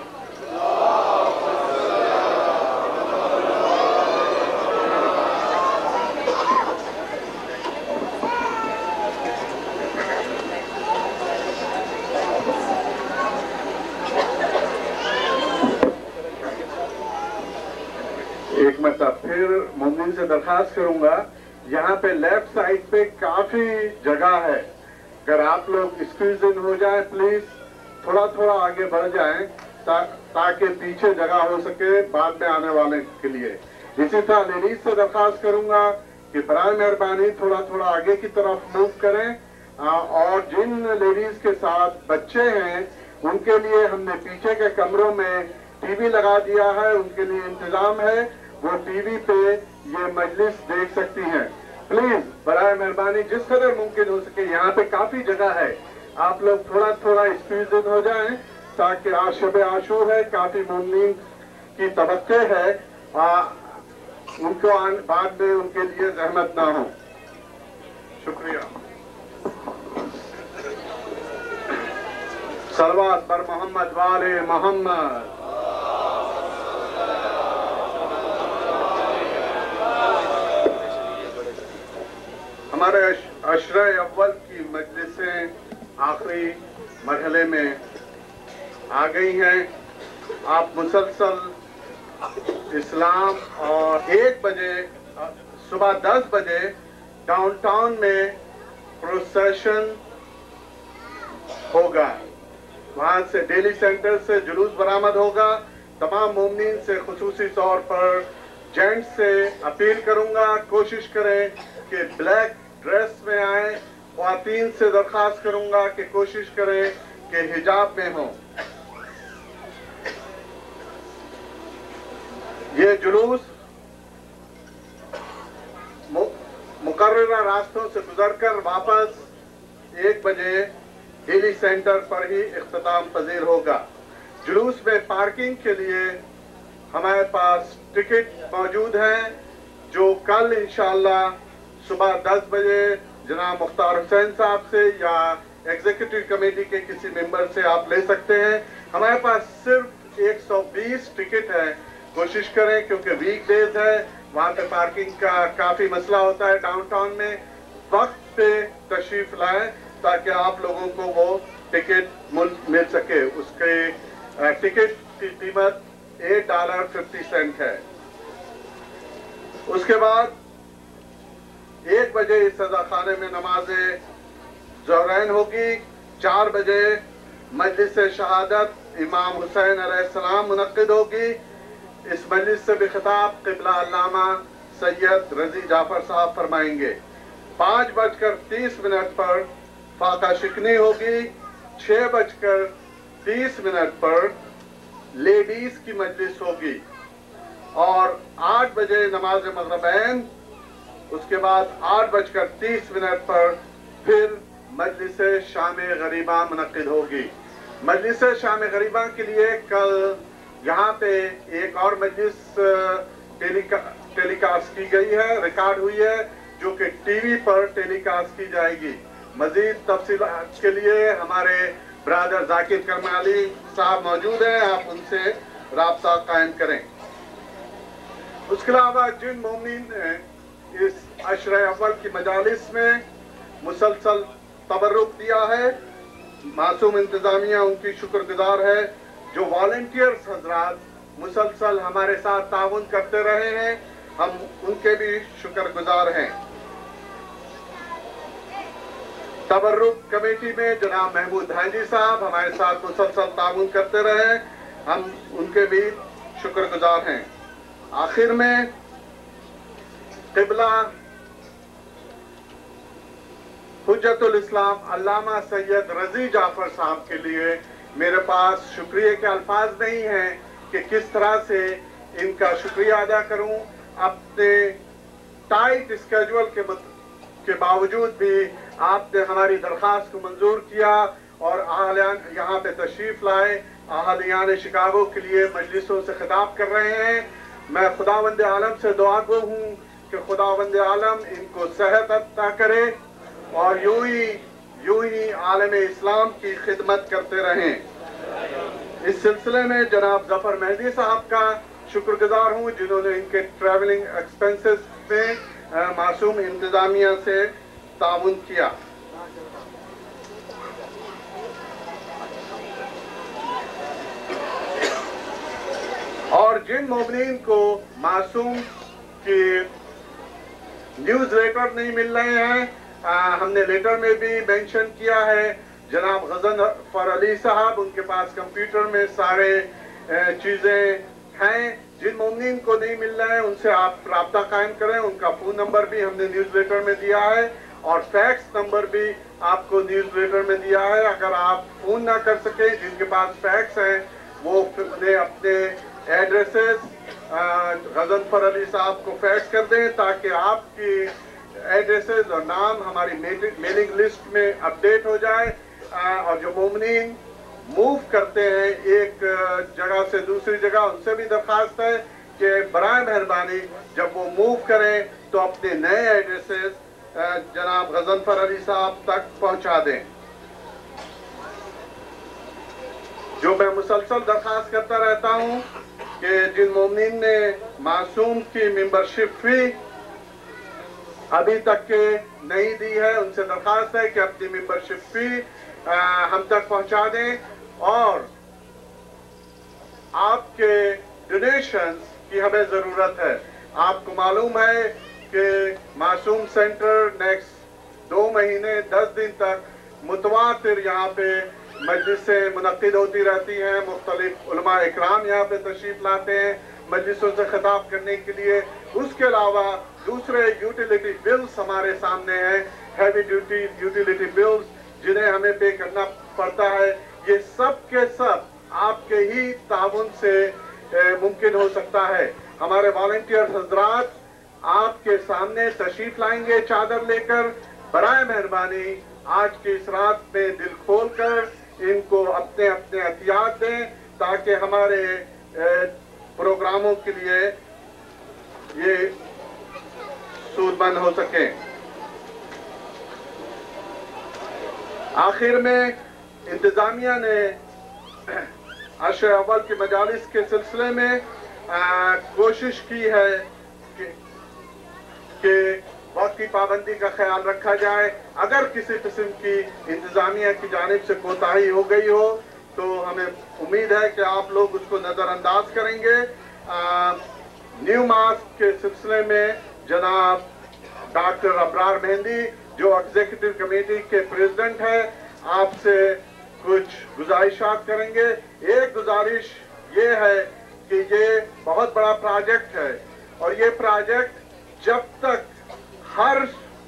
Speaker 3: एक मरतबा फिर मोमिन से दरखास्त करूंगा, यहाँ पे left side पे काफी जगह है, अगर आप लोग स्क्वीज इन हो जाए प्लीज थोड़ा थोड़ा आगे बढ़ जाएं ताकि पीछे जगह हो सके बाद में आने वाले के लिए। इसी तरह लेडीज से दरखास्त करूंगा कि बराए मेहरबानी थोड़ा थोड़ा आगे की तरफ मूव करें, और जिन लेडीज के साथ बच्चे हैं उनके लिए हमने पीछे के कमरों में टीवी लगा दिया है, उनके लिए इंतजाम है, वो टीवी पे ये मजलिस देख सकती हैं। प्लीज बराए मेहरबानी जिस कदर मुमकिन हो सके, यहाँ पे काफी जगह है, आप लोग थोड़ा थोड़ा स्क्वीज इन हो जाएं ताकि आज शब आशूर है, काफी मोमिन की तबक्के है, उनको बाद में उनके लिए रहमत ना हो। शुक्रिया। सलवात पर मोहम्मद वाले मोहम्मद। हमारे अशरा अव्वल की मजलिसें आखिरी मरहले में आ गई हैं। आप मुसलसल इस्लाम और 1 बजे सुबह 10 बजे डाउनटाउन में प्रोसेशन होगा, वहां से डेली सेंटर से जुलूस बरामद होगा। तमाम मोमिनीन से खुसूसी तौर पर जेंट्स से अपील करूंगा, कोशिश करें कि ब्लैक ड्रेस में आए। ख्वातीन से दरखास्त करूंगा कि कोशिश करें कि हिजाब में हो। ये जुलूस मुकर्ररा रास्तों से गुजरकर वापस 1 बजे डेली सेंटर पर ही इख्तिताम पजीर होगा। जुलूस में पार्किंग के लिए हमारे पास टिकट मौजूद हैं, जो कल इंशाअल्लाह सुबह 10 बजे जनाब मुख्तार हुसैन साहब से या एग्जीक्यूटिव कमेटी के किसी मेंबर से आप ले सकते हैं। हमारे पास सिर्फ 120 टिकट है। कोशिश करें, क्योंकि वीक डेज है, वहाँ पे पार्किंग का काफी मसला होता है डाउनटाउन में। वक्त पे तशरीफ लाएं ताकि आप लोगों को वो टिकट मिल सके। उसके टिकट की कीमत $8.50 है। उसके बाद 1 बजे इस सजा खाने में नमाज़े ज़ोहरैन होगी। 4 बजे मजलिस शहादत इमाम हुसैन अलैहिस्सलाम मुनक्किद होगी। इस मजलिस से बेखिताब क़िबला अल्लामा सैयद रज़ी जाफर साहब फरमाएंगे। 5:30 पर फाका शिकनी होगी। 6:30 पर लेडीज की मजलिस होगी और 8 बजे नमाज मगरिबैन। उसके बाद 8:30 पर फिर मजलिस शाम गरीबा मुनक्किद होगी। मजलिस शाम गरीबा के लिए कल यहाँ पे एक और मजलिस टेलीकास्ट की गई है, रिकॉर्ड हुई है, जो कि टीवी पर टेलीकास्ट की जाएगी। मजीद तफसीलात के लिए हमारे ब्रदर जाकिर करमाली साहब मौजूद हैं, आप उनसे राब्ता कायम करें। उसके अलावा जिन मोमिनीन ने इस अशरे अव्वल की मजालिस में मुसलसल तबर्रुक दिया है, मासूम इंतजामिया उनकी शुक्रगुजार है। जो वॉलंटियर्स हजरात मुसलसल हमारे साथ ताउन करते रहे हैं, हम उनके भी शुक्रगुजार हैं। तबर्रुक कमेटी में जनाब महमूद हाजी साहब हमारे साथ मुसलसल ताउन करते रहे, हम उनके भी शुक्रगुजार हैं। आखिर में क़िबला हुज्जतुल इस्लाम अल्लामा सैयद रजी जाफर साहब के लिए मेरे पास शुक्रिया के अल्फाज नहीं हैं कि किस तरह से इनका शुक्रिया अदा करूं। अपने टाइट स्केड्यूल के बावजूद भी आपने हमारी दरख्वास्त को मंजूर किया और अहलियान यहाँ पे तशरीफ लाए, अहलियान शिकागो के लिए मजलिसों से खिताब कर रहे हैं। मैं खुदावंद आलम से दुआ गो हूँ कि खुदावंद आलम इनको सेहत अता करे और यूं ही आलम इस्लाम की खिदमत करते रहें। इस सिलसिले में जनाब जफर मेहदी साहब का शुक्रगुजार हूँ जिन्होंने इनके ट्रैवलिंग एक्सपेंसेस में मासूम इंतजामिया से ताउन किया। और जिन मोमिनीन को मासूम की न्यूज़ लेटर नहीं मिल रहे हैं, हमने लेटर में भी मेंशन किया है। जनाब गजनफर अली साहब, उनके पास कंप्यूटर में सारे चीज़ें हैं। जिन मोमिनीन को नहीं मिल रहे हैं उनसे आप राब्ता कायम करें। उनका फ़ोन नंबर भी हमने न्यूज़ लेटर में दिया है और फैक्स नंबर भी आपको न्यूज़ लेटर में दिया है। अगर आप फ़ोन ना कर सके, जिनके पास फैक्स हैं वो उन्हें अपने एड्रेसेस गजनफर अली साहब को फैक्स कर दें ताकि आपकी एड्रेसेस और नाम हमारी मेलिंग लिस्ट में अपडेट हो जाए। और जो मोमिनीन मूव करते हैं एक जगह से दूसरी जगह, उनसे भी दरख्वास्त है कि बराए मेहरबानी जब वो मूव करें तो अपने नए एड्रेसेस जनाब गजनफर अली साहब तक पहुंचा दें। जो मैं मुसलसल दरख्वास्त करता रहता हूं कि जिन मोमिनीन ने मासूम की मेंबरशिप फी अभी तक के नहीं दी है, उनसे दरख्वास्त है कि अपनी मेंबरशिप फी हम तक पहुंचा दें और आपके डोनेशंस की हमें ज़रूरत है। आपको मालूम है कि मासूम सेंटर नेक्स्ट 2 महीने 10 दिन तक मुतवातिर यहाँ पे मजलिसें मुनक्किद होती रहती हैं। मुख्तलिफ उलमा इकराम यहाँ पे तशरीफ लाते हैं मजलिसों से खिताब करने के लिए। उसके अलावा दूसरे यूटिलिटी बिल्स हमारे सामने हैं, हैवी ड्यूटी यूटिलिटी बिल्स जिन्हें हमें पे करना पड़ता है। ये सब के सब आपके ही ताउन से मुमकिन हो सकता है। हमारे वॉलंटियर हजरात आपके सामने तशरीफ लाएंगे चादर लेकर। बराए मेहरबानी आज की इस रात में दिल खोल कर इनको अपने अपने एहतियात दें ताकि हमारे प्रोग्रामों के लिए ये सूदमंद हो सके। आखिर में इंतजामिया ने अशरे अव्वल की मजालिस के सिलसिले में कोशिश की है कि वक्त की पाबंदी का ख्याल रखा जाए। अगर किसी किस्म की इंतजामिया की जानिब से कोताही हो गई हो तो हमें उम्मीद है कि आप लोग उसको नज़रअंदाज करेंगे। न्यू मास्क के सिलसिले में जनाब डॉक्टर अबरार मेहंदी जो एग्जीक्यूटिव कमेटी के प्रेसिडेंट है आपसे कुछ गुजारिशात करेंगे। एक गुजारिश ये है कि ये बहुत बड़ा प्रोजेक्ट है और ये प्रोजेक्ट जब तक हर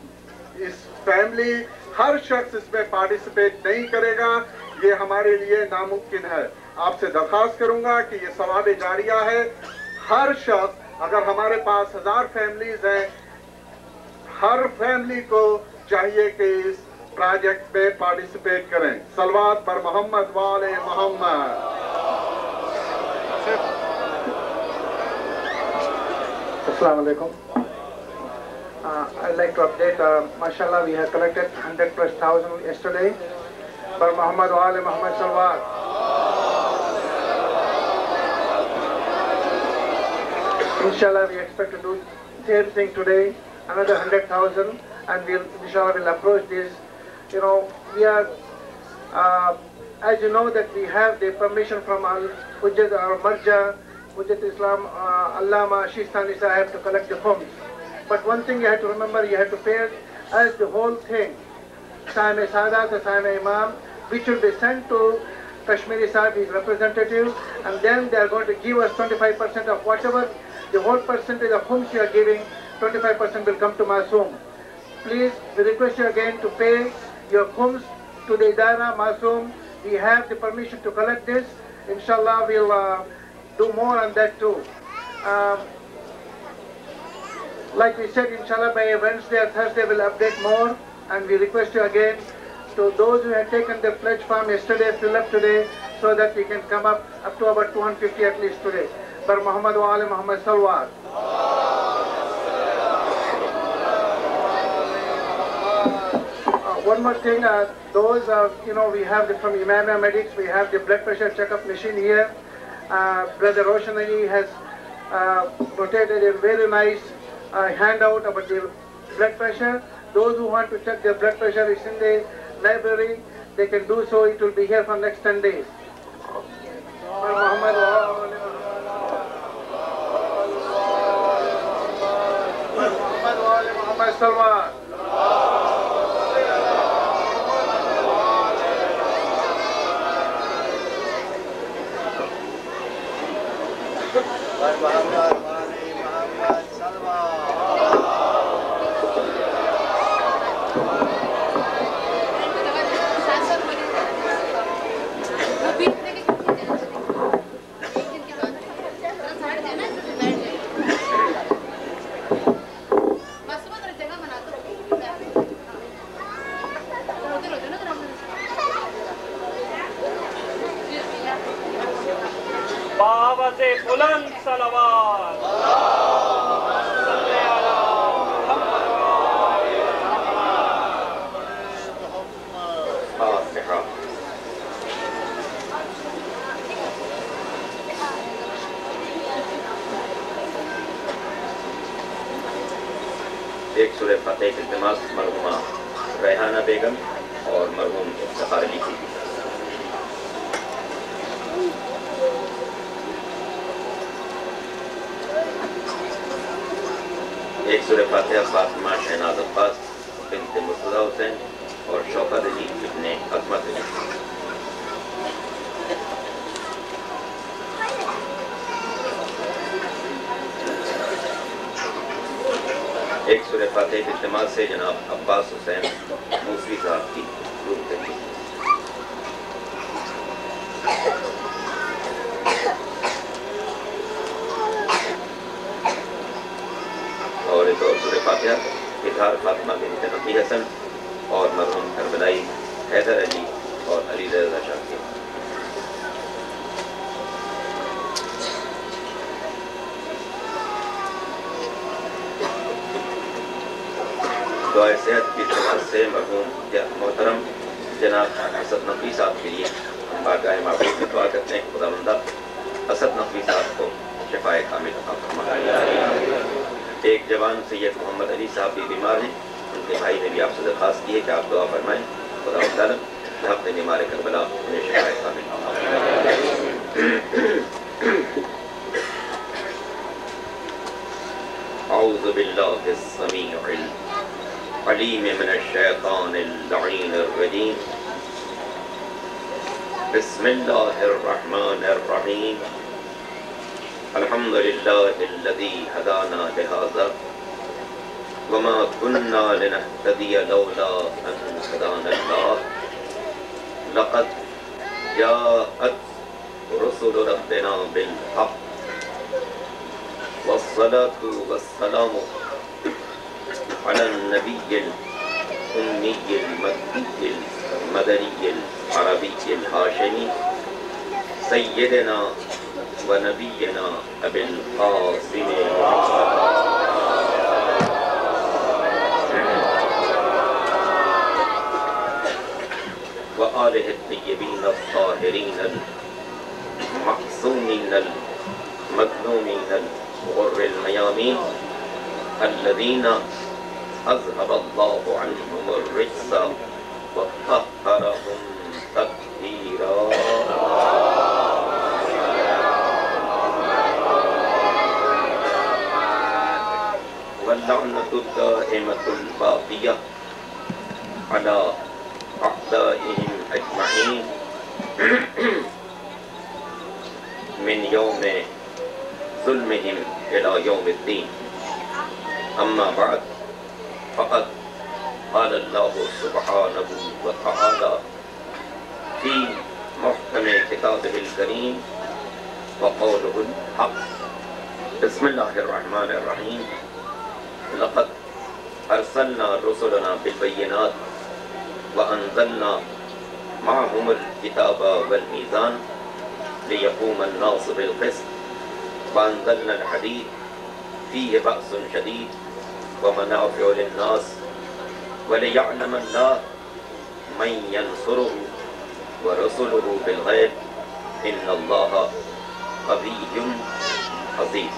Speaker 3: शख्स इसमें पार्टिसिपेट नहीं करेगा ये हमारे लिए नामुमकिन है। आपसे दरख्वास्त करूंगा कि ये सवाब जारिया है। हर शख्स, अगर हमारे पास 1000 फैमिलीज हैं, हर फैमिली को चाहिए कि इस प्रोजेक्ट में पार्टिसिपेट करें। सलवात पर मोहम्मद वाले Mohammad.
Speaker 8: Assalamu alaikum. I'd like to update, mashallah, we have collected 100,000+ yesterday. Bar Muhammad wa Ali Muhammad Salawat. Inshallah, we expect to do same thing today, another 100,000, and we'll, inshallah, will approach this. You know, we are, as you know, that we have the permission from Hujjat or Marja, Hujjat Islam, Allama Shistani Sahib to collect the funds. But one thing you have to remember, you have to pay as the whole thing, Sahib Sadat, Sahib Imam, which will be sent to Kashmiri Sahib, his representative, and then they are going to give us 25% of whatever, the whole percentage of whom you are giving, 25% will come to Masoom. Please, we request you again to pay your khums to the Idara Masoom. We have the permission to collect this. Inshallah, we'll do more on that too. Like we said, inshallah, by Wednesday or Thursday we'll update more, and we request you again to those who had taken the pledge form yesterday, fill up today, so that we can come up to about 250 at least today. Bar Muhammad wa Ali Muhammad Salawat. One more thing, those you know, we have from Imam Medics, we have the blood pressure checkup machine here. Brother Roshan Ali has rotated a very nice handout about the blood pressure. Those who want to check their blood pressure is in the library. They can do so. It will be here for next 10 days. Muhammad Salawat.
Speaker 4: बुलंद सलावत
Speaker 9: एक सूरह फ़ातिहा के इल्तिमास मरहुमा रेहाना बेगम और मरहूम इफ्तिखार अली की। एक सूरह फ़ातिहा Fatima Shehnaaz Abbas bint Murtaza Hussain और शौकत अली इब्ने अज़मत अली। एक सूरह फ़ातिहा के इस्तेमाल से जनाब अब्बास हुसैन मूसवी साहब की रूह करी। और एक और सूरह फ़ातिहा इज़हार फ़ातिमा बिन्त नबी हसन और मरहूम करबलाई हैदर अली और अली रज़ा शाह की। दुआए सेहत की तरफ से मरहूम मोहतरम जनाब असद नकवी साहब के लिए हम बारगाह महबूब में दुआ करते हैं। खुदावंदा असद नकवी साहब को शिफाए कामिल अता फरमाए। एक जवान सैयद मोहम्मद अली साहब भी बीमार हैं, उनके भाई ने भी आपसे दरख्वास्त की है कि आप दुआ फरमाएं। खुदावंदा अपने बीमार करबला उन्हें शिफाए कामिल अता फरमाए। औज़ु बिल्लाहि समीउल अलीम मिनश्शैतानिर लईनिर रजीम। बिस्मिल्लाहिर रहमानिर रहीम। अल्हम्दुलिल्लाहिल्लज़ी हदाना लिहाज़ा वमा कुन्ना लिनहतदिय लौला अन हदानल्लाह। लक़द जाअत रुसुलु रब्बिना बिल हक़्क़ वस्सलातु वस्सलामु अला नबिय्यिल उम्मिय्यिल मक्किय्यिल मदनिय्यिल अरबिय्यिल हाशिमी सय्यिदना व नबिय्यना अबिल क़ासिम। الذین اذهب اللہ عنہم الرجس وطہرہم تطہیرا. واللعنة الدائمة الباقية على أعدائهم أجمعين من يوم ظلمهم إلى يوم الدين. أما بعد فقد قال الله سبحانه وتعالى في محكم كتابه الكريم وقوله الحق. بسم الله الرحمن الرحيم. لقد أرسلنا رسلنا بالبينات وأنزلنا معهم الكتاب والميزان ليقوم الناس بالقسط وأنزلنا الحديد فيه بأس شديد ومنافع للناس وليعلم الله من ينصره ورسله بالغيب إن الله قوي عزيز.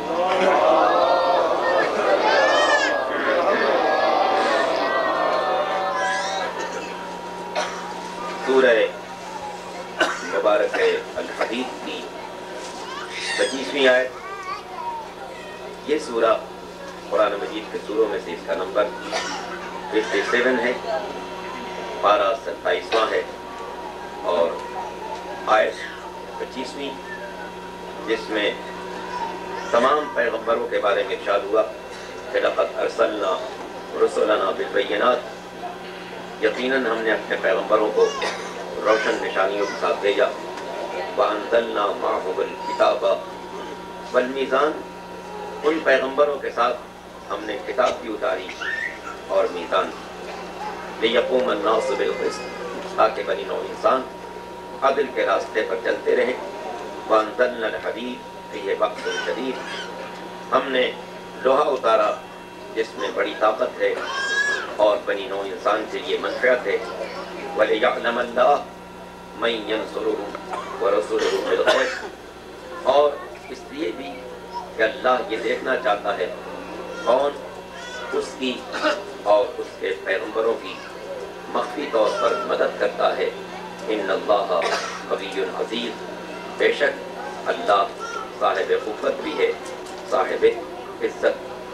Speaker 9: سورہ مبارک الحدید کی 25ویں آیت. یہ سورہ قرآن مجید کے سوروں میں سے اس کا نمبر 57 ہے، پارہ 27واں ہے، اور آیت 25ویں جس میں تمام پیغمبروں کے بارے میں ارشاد ہوا کہ لقد ارسلنا رسلنا بالبینات، یقیناً ہم نے اپنے پیغمبروں کو روشن نشانیوں کے ساتھ بھیجا. وَأَنزَلْنَا مَعَهُمُ الْكِتَابَ وَالْمِيزَانَ، ان پیغمبروں کے ساتھ ہم نے کتاب بھی اتاری اور میزان. لِيَقُومَ النَّاسُ بِالْقِسْطِ، تاکہ بنی نوع انسان عدل کے راستے پر چلتے رہیں. وَأَنزَلْنَا الْحَدِيدَ فِيهِ بَأْسٌ شَدِيدٌ، ہم نے لوہا اتارا جس میں بڑی طاقت ہے اور بنی نوع انسان کے لیے منفعت ہے. وَلِيَعْلَمَ اللَّهُ مَن يَنصُرُهُ وَرَسُولُهُ بِالْغَيْبِ، اور اس لیے بھی کہ اللہ یہ دیکھنا چاہتا ہے کون اس کی اور اس کے پیغمبروں کی مخفی طور پر مدد کرتا ہے. ان اللہ قوی عزیز، بے شک اللہ صاحب قوت بھی ہے، صاحب عزت.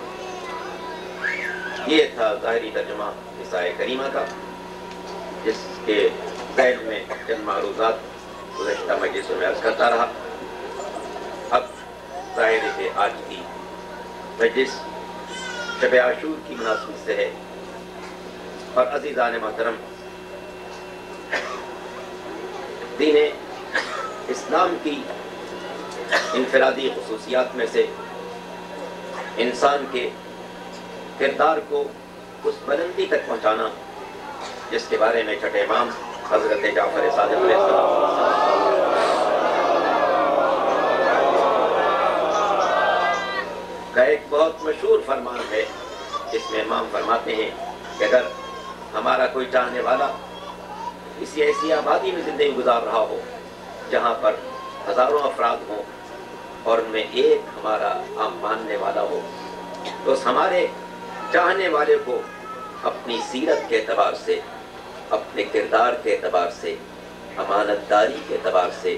Speaker 9: یہ تھا ظاہری ترجمہ اس آیت کریمہ کا، جس کے ذیل میں چند معروضات گزشتہ مجلسوں میں عرض کرتا رہا. اب ظاہر ہے آج کی مجلس شب عاشور کی مناسبت سے ہے، اور عزیزان محترم، دین اسلام کی انفرادی خصوصیات میں سے انسان کے کردار کو اس بلندی تک پہنچانا جس کے بارے میں چھٹے امام حضرت جعفر صادق علیہ السلام کا ایک بہت مشہور فرمان ہے، جس میں امام فرماتے ہیں کہ اگر ہمارا کوئی چاہنے والا کسی ایسی آبادی میں زندگی گزار رہا ہو جہاں پر ہزاروں افراد ہوں اور ان میں ایک ہمارا عام ماننے والا ہو، تو اس ہمارے چاہنے والے کو اپنی سیرت کے اعتبار سے، اپنے کردار کے اعتبار سے، امانت داری کے اعتبار سے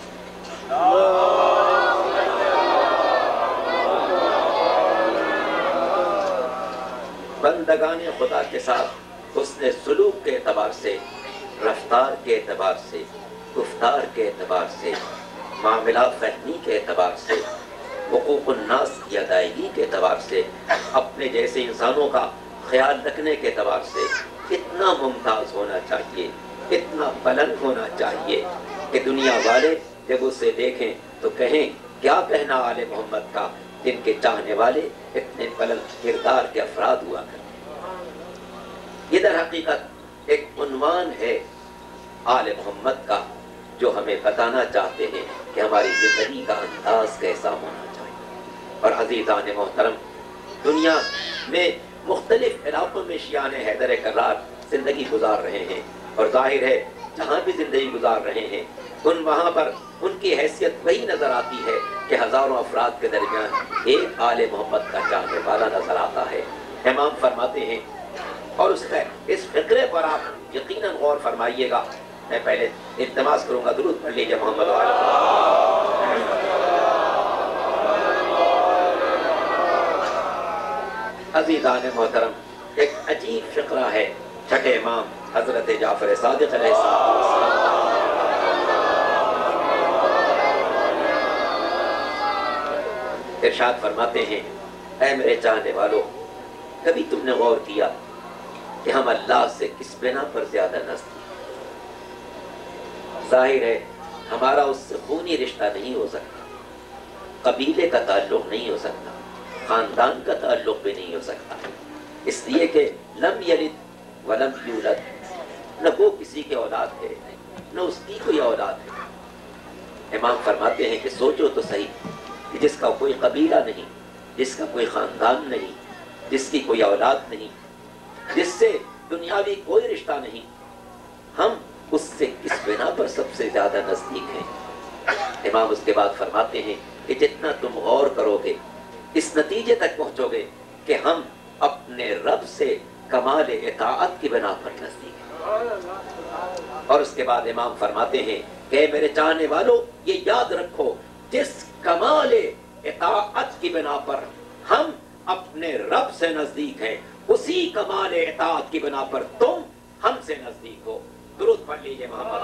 Speaker 9: بندگان خدا کے ساتھ حسن سلوک کے اعتبار سے، رفتار کے اعتبار سے، گفتار کے اعتبار سے، معاملات فہمی کے اعتبار سے، حقوق الناس کی ادائیگی کے اعتبار سے، اپنے جیسے انسانوں کا خیال رکھنے کے اعتبار سے اتنا ممتاز ہونا چاہیے، اتنا بلند ہونا چاہیے کہ دنیا والے جب اسے دیکھیں تو کہیں کیا کہنا آل محمد کا، جن کے چاہنے والے اتنے بلند کردار کے افراد ہوا کرتے. یہ در حقیقت ایک عنوان ہے آل محمد کا، جو ہمیں بتانا چاہتے ہیں کہ ہماری زندگی کا انداز کیسا ہونا چاہیے. اور عزیزان محترم، دنیا میں مختلف علاقوں میں شیعان حیدر کرار زندگی گزار رہے ہیں، اور ظاہر ہے جہاں بھی زندگی گزار رہے ہیں ان وہاں پر ان کی حیثیت وہی نظر آتی ہے کہ ہزاروں افراد کے درمیان ایک آل محمد کا چاہنے والا نظر آتا ہے۔ امام فرماتے ہیں، اور اس فقرے پر آپ یقیناً غور فرمائیے گا۔ میں پہلے التماس کروں گا، درود پڑھ لیجیے محمد عزیزان محترم، ایک عجیب فقرہ ہے چھٹے امام حضرت جعفر صادق علیہ السلام۔ ارشاد فرماتے ہیں، اے میرے چاہنے والوں، کبھی تم نے غور کیا کہ ہم اللہ سے کس بنا پر زیادہ نزدیک؟ ظاہر ہے ہمارا اس سے خونی رشتہ نہیں ہو سکتا، قبیلے کا تعلق نہیں ہو سکتا، خاندان کا تعلق بھی نہیں ہو سکتا، اس لیے کہ لم یلد ولم یولد، نہ وہ کسی کے اولاد ہے نہ اس کی کوئی اولاد ہے۔ امام فرماتے ہیں کہ سوچو تو صحیح کہ جس کا کوئی قبیلہ نہیں، جس کا کوئی خاندان نہیں، جس کی کوئی اولاد نہیں، جس سے دنیاوی کوئی رشتہ نہیں، ہم اس سے کس بنا پر سب سے زیادہ نزدیک ہیں؟ امام اس کے بعد فرماتے ہیں کہ جتنا تم غور کرو گے اس نتیجے تک پہنچو گے کہ ہم اپنے رب سے کمال اطاعت کی بنا پر نزدیک ہیں۔ اور اس کے بعد امام فرماتے ہیں کہ میرے چاہنے والوں، یہ یاد رکھو، جس کمال اطاعت کی بنا پر ہم اپنے رب سے نزدیک ہیں، اسی کمال اطاعت کی بنا پر تم ہم سے نزدیک ہو۔ درود پڑھ لیجیے محمد۔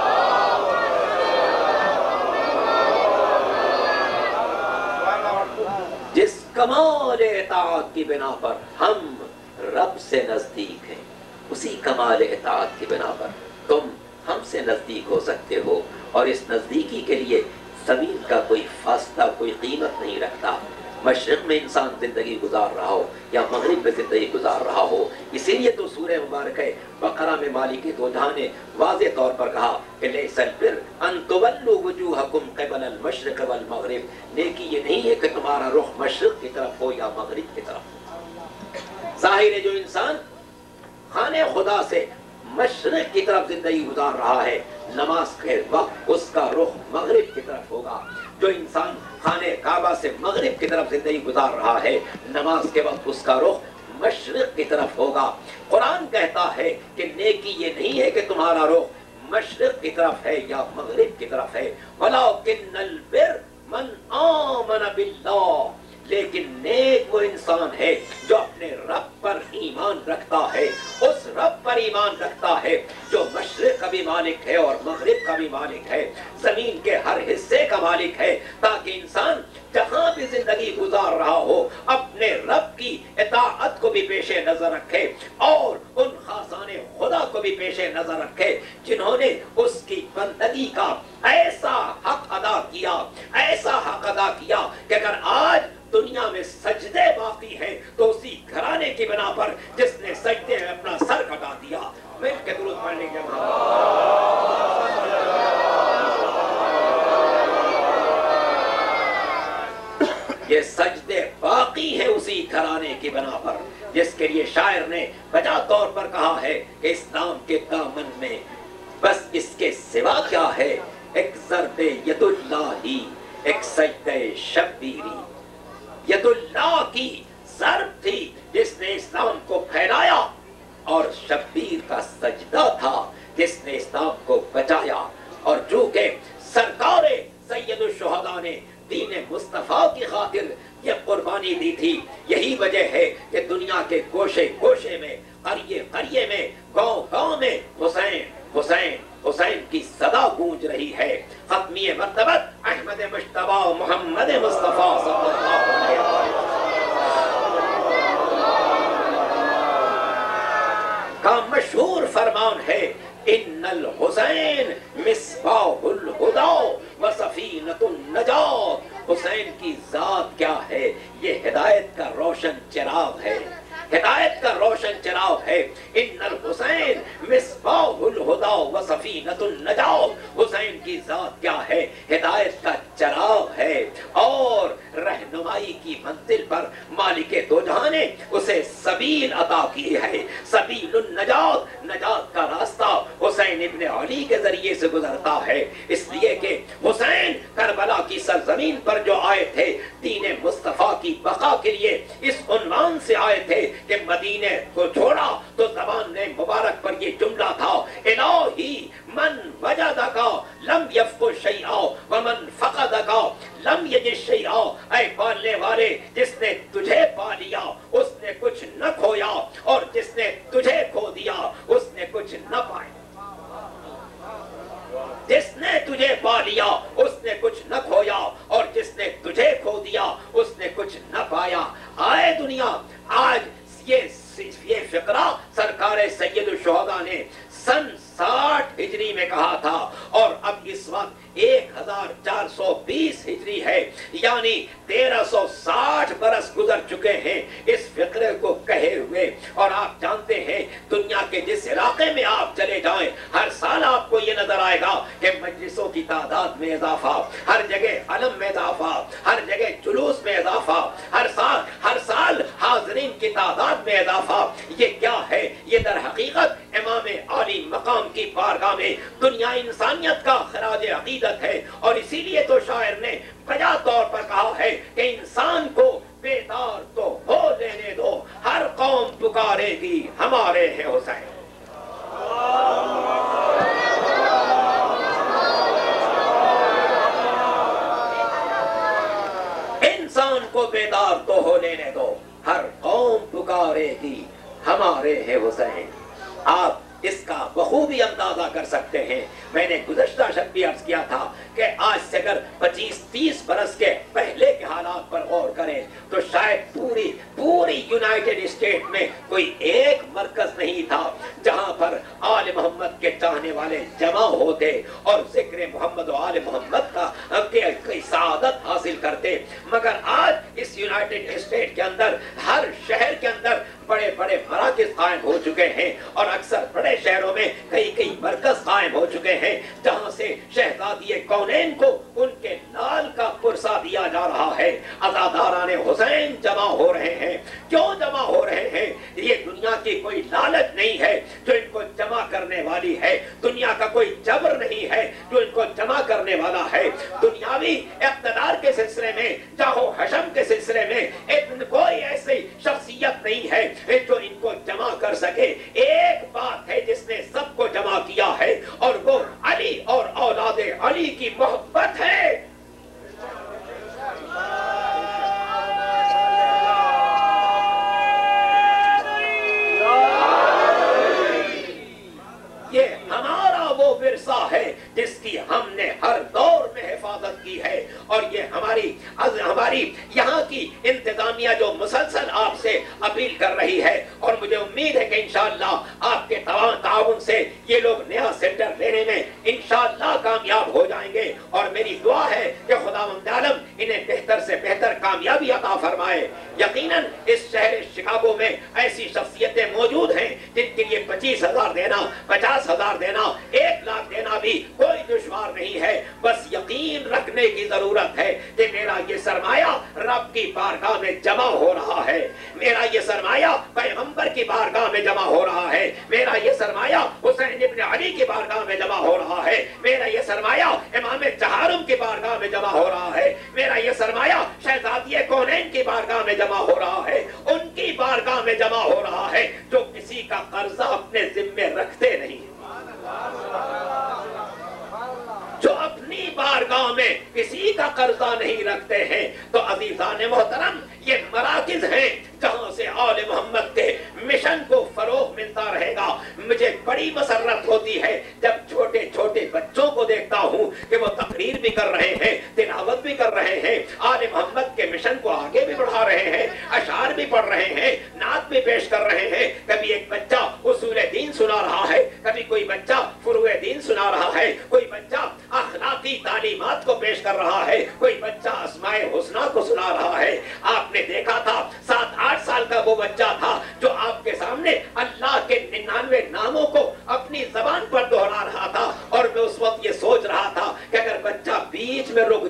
Speaker 9: جس کمال اطاعت کی بنا پر ہم رب سے نزدیک ہیں، اسی کمال اطاعت کی بنا پر تم ہم سے نزدیک ہو سکتے ہو۔ اور اس نزدیکی کے لیے زمین کا کوئی فاصلہ کوئی قیمت نہیں رکھتا۔ مشرق میں انسان زندگی گزار رہا ہو یا مغرب میں زندگی گزار رہا ہو، اسی لیے تو سورہ مبارکہ بقرہ میں مالک دو جہاں نے واضح طور پر کہا کہ لیس البر ان تولوا وجوہکم قبل المشرق والمغرب، نیکی یہ نہیں ہے کہ تمہارا رخ مشرق کی طرف ہو یا مغرب کی طرف۔ ظاہر ہے جو انسان خانے خدا سے مشرق کی طرف زندگی گزار رہا ہے، نماز کے وقت اس کا رخ مغرب کی طرف ہوگا۔ جو انسان خانہ کعبہ سے مغرب کی طرف زندگی گزار رہا ہے، نماز کے وقت اس کا رخ مشرق کی طرف ہوگا۔ قرآن کہتا ہے کہ نیکی یہ نہیں ہے کہ تمہارا رخ مشرق کی طرف ہے یا مغرب کی طرف ہے، وَلَٰكِنَّ الْبِرَّ مَنْ آمَنَ بِاللَّهِ، لیکن نیک وہ انسان ہے جو اپنے رب پر ایمان رکھتا ہے، اس رب پر ایمان رکھتا ہے جو مشرق کا بھی مالک ہے اور مغرب کا بھی مالک ہے، زمین کے ہر حصے کا مالک ہے، تاکہ انسان جہاں بھی زندگی گزار رہا ہو اپنے رب کی اطاعت کو بھی پیش نظر رکھے اور ان خاصان خدا کو بھی پیش نظر رکھے جنہوں نے اس کی بندگی کا ایسا حق ادا کیا، ایسا حق ادا کیا کہ اگر آج دنیا میں سجدے باقی ہیں تو اسی گھرانے کی بنا پر جس نے سجدے میں اپنا سر کٹا دیا۔ مل کے درود پڑھ لیں گے۔ یہ سجدے باقی ہیں اسی گھرانے کی بنا پر جس کے لیے شاعر نے بجا طور پر کہا ہے کہ اسلام کے دامن میں بس اس کے سوا کیا ہے، ایک ضرب ید اللہ ہی، ایک سجدہ شبیری۔ ید اللہ کی ضرب تھی جس نے اسلام کو پھیلایا، اور شبیر کا سجدہ تھا جس نے اسلام کو بچایا۔ اور جو کہ سرکار سید الشہداء نے دین مصطفیٰ کی خاطر یہ قربانی دی تھی، یہی وجہ ہے کہ دنیا کے گوشے گوشے میں، قریے قریے میں، گاؤں گاؤں میں حسین حسین حسین کی صدا گونج رہی ہے۔ ختمی مرتبت احمد مجتبی محمد مصطفیٰ صلی اللہ علیہ وسلم کا مشہور فرمان ہے، ان الحسین مصباح الہدی و سفینۃ النجات۔ حسین کی ذات کیا ہے؟ یہ ہدایت کا روشن چراغ ہے، ہدایت کا روشن چراغ ہے۔ ان الحسین مصباح الہدی و سفینۃ النجات۔ حسین کی ذات کیا ہے؟ ہدایت کا چراغ ہے، اور رہنمائی کی منزل پر مالک دو جہاں نے اسے سبیل عطا کی ہے، سبیل النجات، نجات کا راستہ۔ حسین ابن
Speaker 10: अली के जरिए से गुजरता है, इसलिए कि हुसैन करबला की सरजमीन पर जो आए थे दीन मुस्तफा की बका के लिए, इस उन्वान से आए थे कि मदीने को छोड़ा तो ज़बान ने मुबारक पर ये जुमला था, इलाही मन वजदका लम यफ्कु शैआ व मन फक़दका लम यजिद शैआ। ऐ पालने वाले, जिसने तुझे पा लिया उसने कुछ न खोया, और जिसने तुझे खो दिया उसने कुछ न पाया। जिसने तुझे पा लिया उसने कुछ न खोया, और जिसने तुझे खो दिया उसने कुछ न पाया। आए दुनिया, आज ये फिक्रा सरकारे सैयद शुहदा ने सन 60 हिजरी में कहा था, और अब इस वक्त 1420 हिजरी है, यानी 1360 बरस गुजर चुके हैं इस फिक्रे को कहे हुए। और आप जानते हैं दुनिया के जिस इलाके में आप चले जाएं, हर साल आपको ये नजर आएगा कि मजलिसों की तादाद में इजाफा, हर जगह अलम में इजाफा, हर जगह जुलूस में इजाफा, हर साल हाज़रीन की तादाद में इजाफा। ये क्या है? ये दर हकीकत इमाम आली मकाम की बारगाह में दुनिया इंसानियत का खराज अकीदत है। और इसीलिए तो शायर ने बजा तौर पर कहा है कि इंसान को बेदार तो हो लेने दो, हर कौम पुकारेगी हमारे हैं हुसैन। इंसान को बेदार तो हो लेने दो, हर कौम पुकारेगी हमारे हैं हुसैन। आप इसका बखूबी अंदाजा कर सकते हैं। मैंने गुज़श्ता शब भी अर्ज किया था कि आज से अगर 25-30 बरस के पहले के हालात पर गौर करें तो शायद पूरी यूनाइटेड स्टेट में कोई एक मरकज नहीं था जहां पर आले मोहम्मद के चाहने वाले जमा होते और जिक्र मोहम्मद और आले मोहम्मद की सआदत हासिल करते। मगर आज इस यूनाइटेड स्टेट के अंदर, हर शहर के अंदर बड़े बड़े मराकज़ कायम हो चुके हैं, और अक्सर बड़े शहरों में कई मरकज कायम हो चुके हैं जहां से शहजादी कौनैन को उनके लाल का पुरसा दिया जा रहा है। अज़ादारान हुसैन जमा हो रहे हैं। क्यों जमा हो रहे हैं? ये दुनिया की कोई लालच नहीं है जो इनको जमा करने वाली है, दुनिया का कोई जबर नहीं है जो इनको जमा करने वाला है। दुनियावी इक़्तिदार के सिलसिले में, जाहो हशम के सिलसिले में कोई ऐसी शख्सियत नहीं है जो इनको जमा कर सके। एक बात है जिसने सबको जमा किया है, और वो अली और औलादे अली की मोहब्बत है। ये हमारा वो विरसा है जिसकी हमने हर दौर में हिफाजत की है, और ये हमारी यहाँ की इंतजामिया जो मुसलसल आपसे अपील कर रही है, और मुझे उम्मीद है कि इंशाअल्लाह आपके ताउन से ये लोग नया सेंटर लेने में इंशाअल्लाह कामयाब हो जाएंगे। और मेरी दुआ है कि खुदावंद आलम इन्हें बेहतर से बेहतर कामयाबी अता फरमाए। यकीनन इस शहर शिकागो में ऐसी शख्सियतें मौजूद हैं जिनके लिए 25,000 देना, 50,000 देना, 1 लाख देना भी कोई दुश्वार नहीं है। बस यकीन रखने की जरूरत है कि मेरा ये सरमाया रब की बारगाह में जमा हो रहा है, मेरा ये सरमाया पैगंबर की बारगाह में जमा हो रहा है, मेरा ये सरमाया हुसैन इब्न अली की बारगाह में जमा हो रहा है, मेरा ये सरमाया इमाम चहारुम की बारगाह में जमा हो रहा है, मेरा ये सरमाया शहजादी कौनैन की बारगाह में जमा हो रहा है, उनकी बारगाह में जमा हो रहा है जो किसी का कर्जा अपने जिम्मे रखते नहीं, जो अपनी बारगाह में किसी का कर्जा नहीं रखते हैं। तो अजीजान मोहतरम, ये मराकिज हैं जहां से आले मोहम्मद के मिशन को फरोग मिलता रहेगा। मुझे बड़ी मसरत होती है जब छोटे छोटे बच्चों को देखता हूँ कि वो तकरीर भी कर रहे हैं, तिलावत भी कर रहे हैं, आले मोहम्मद के मिशन को आगे भी बढ़ा रहे हैं, अशार भी पढ़ रहे हैं, नात भी पेश कर रहे हैं। कभी एक बच्चा उसूल दीन सुना रहा है, कभी कोई बच्चा फुरूए दीन सुना रहा है, कोई बच्चा अखलाकी तालीमात को पेश कर रहा है, कोई बच्चा अस्माए हुस्ना को सुना रहा है। आपने देखा था 7-8 साल का वो बच्चा था जो आपके सामने अल्लाह के 99 नामों को अपनी जबान पर दोहरा रहा था, और मैं उस वक्त ये सोच रहा था कि अगर बच्चा बीच में रुक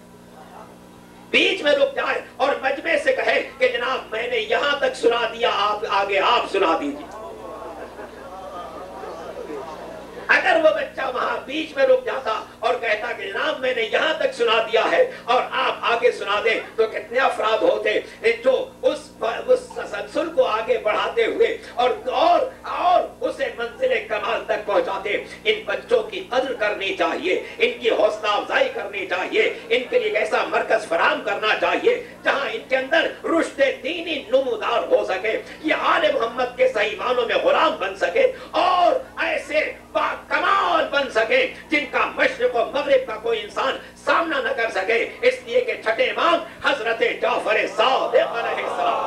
Speaker 10: जाए और मजमे से कहे कि जनाब मैंने यहां तक सुना दिया, आप आगे आप सुना दीजिए। अगर वो बच्चा वहां बीच में रुक जाता और कहता कि जनाब मैंने यहां तक सुना दिया है और आप आगे सुना दें, तो कितने अफराद होते जो उस तसलसल को आगे बढ़ाते हुए और उसे मंजिल कमाल तक पहुंचाते। इन बच्चों की कदर करनी चाहिए, इनकी हौसला अफजाई करनी चाहिए, इनके लिए ऐसा मरकज फराहम करना चाहिए जहां इनके अंदर रुश्ते दीनी नुमदार हो सके, ये आले मोहम्मद के सही मानों में गुलाम बन सके और ऐसे कमाल बन सके जिनका मशरिक और मगरिब का कोई इंसान सामना न कर सके। इसलिए कि छठे इमाम हजरत जाफर सादिक अलैहिस्सलाम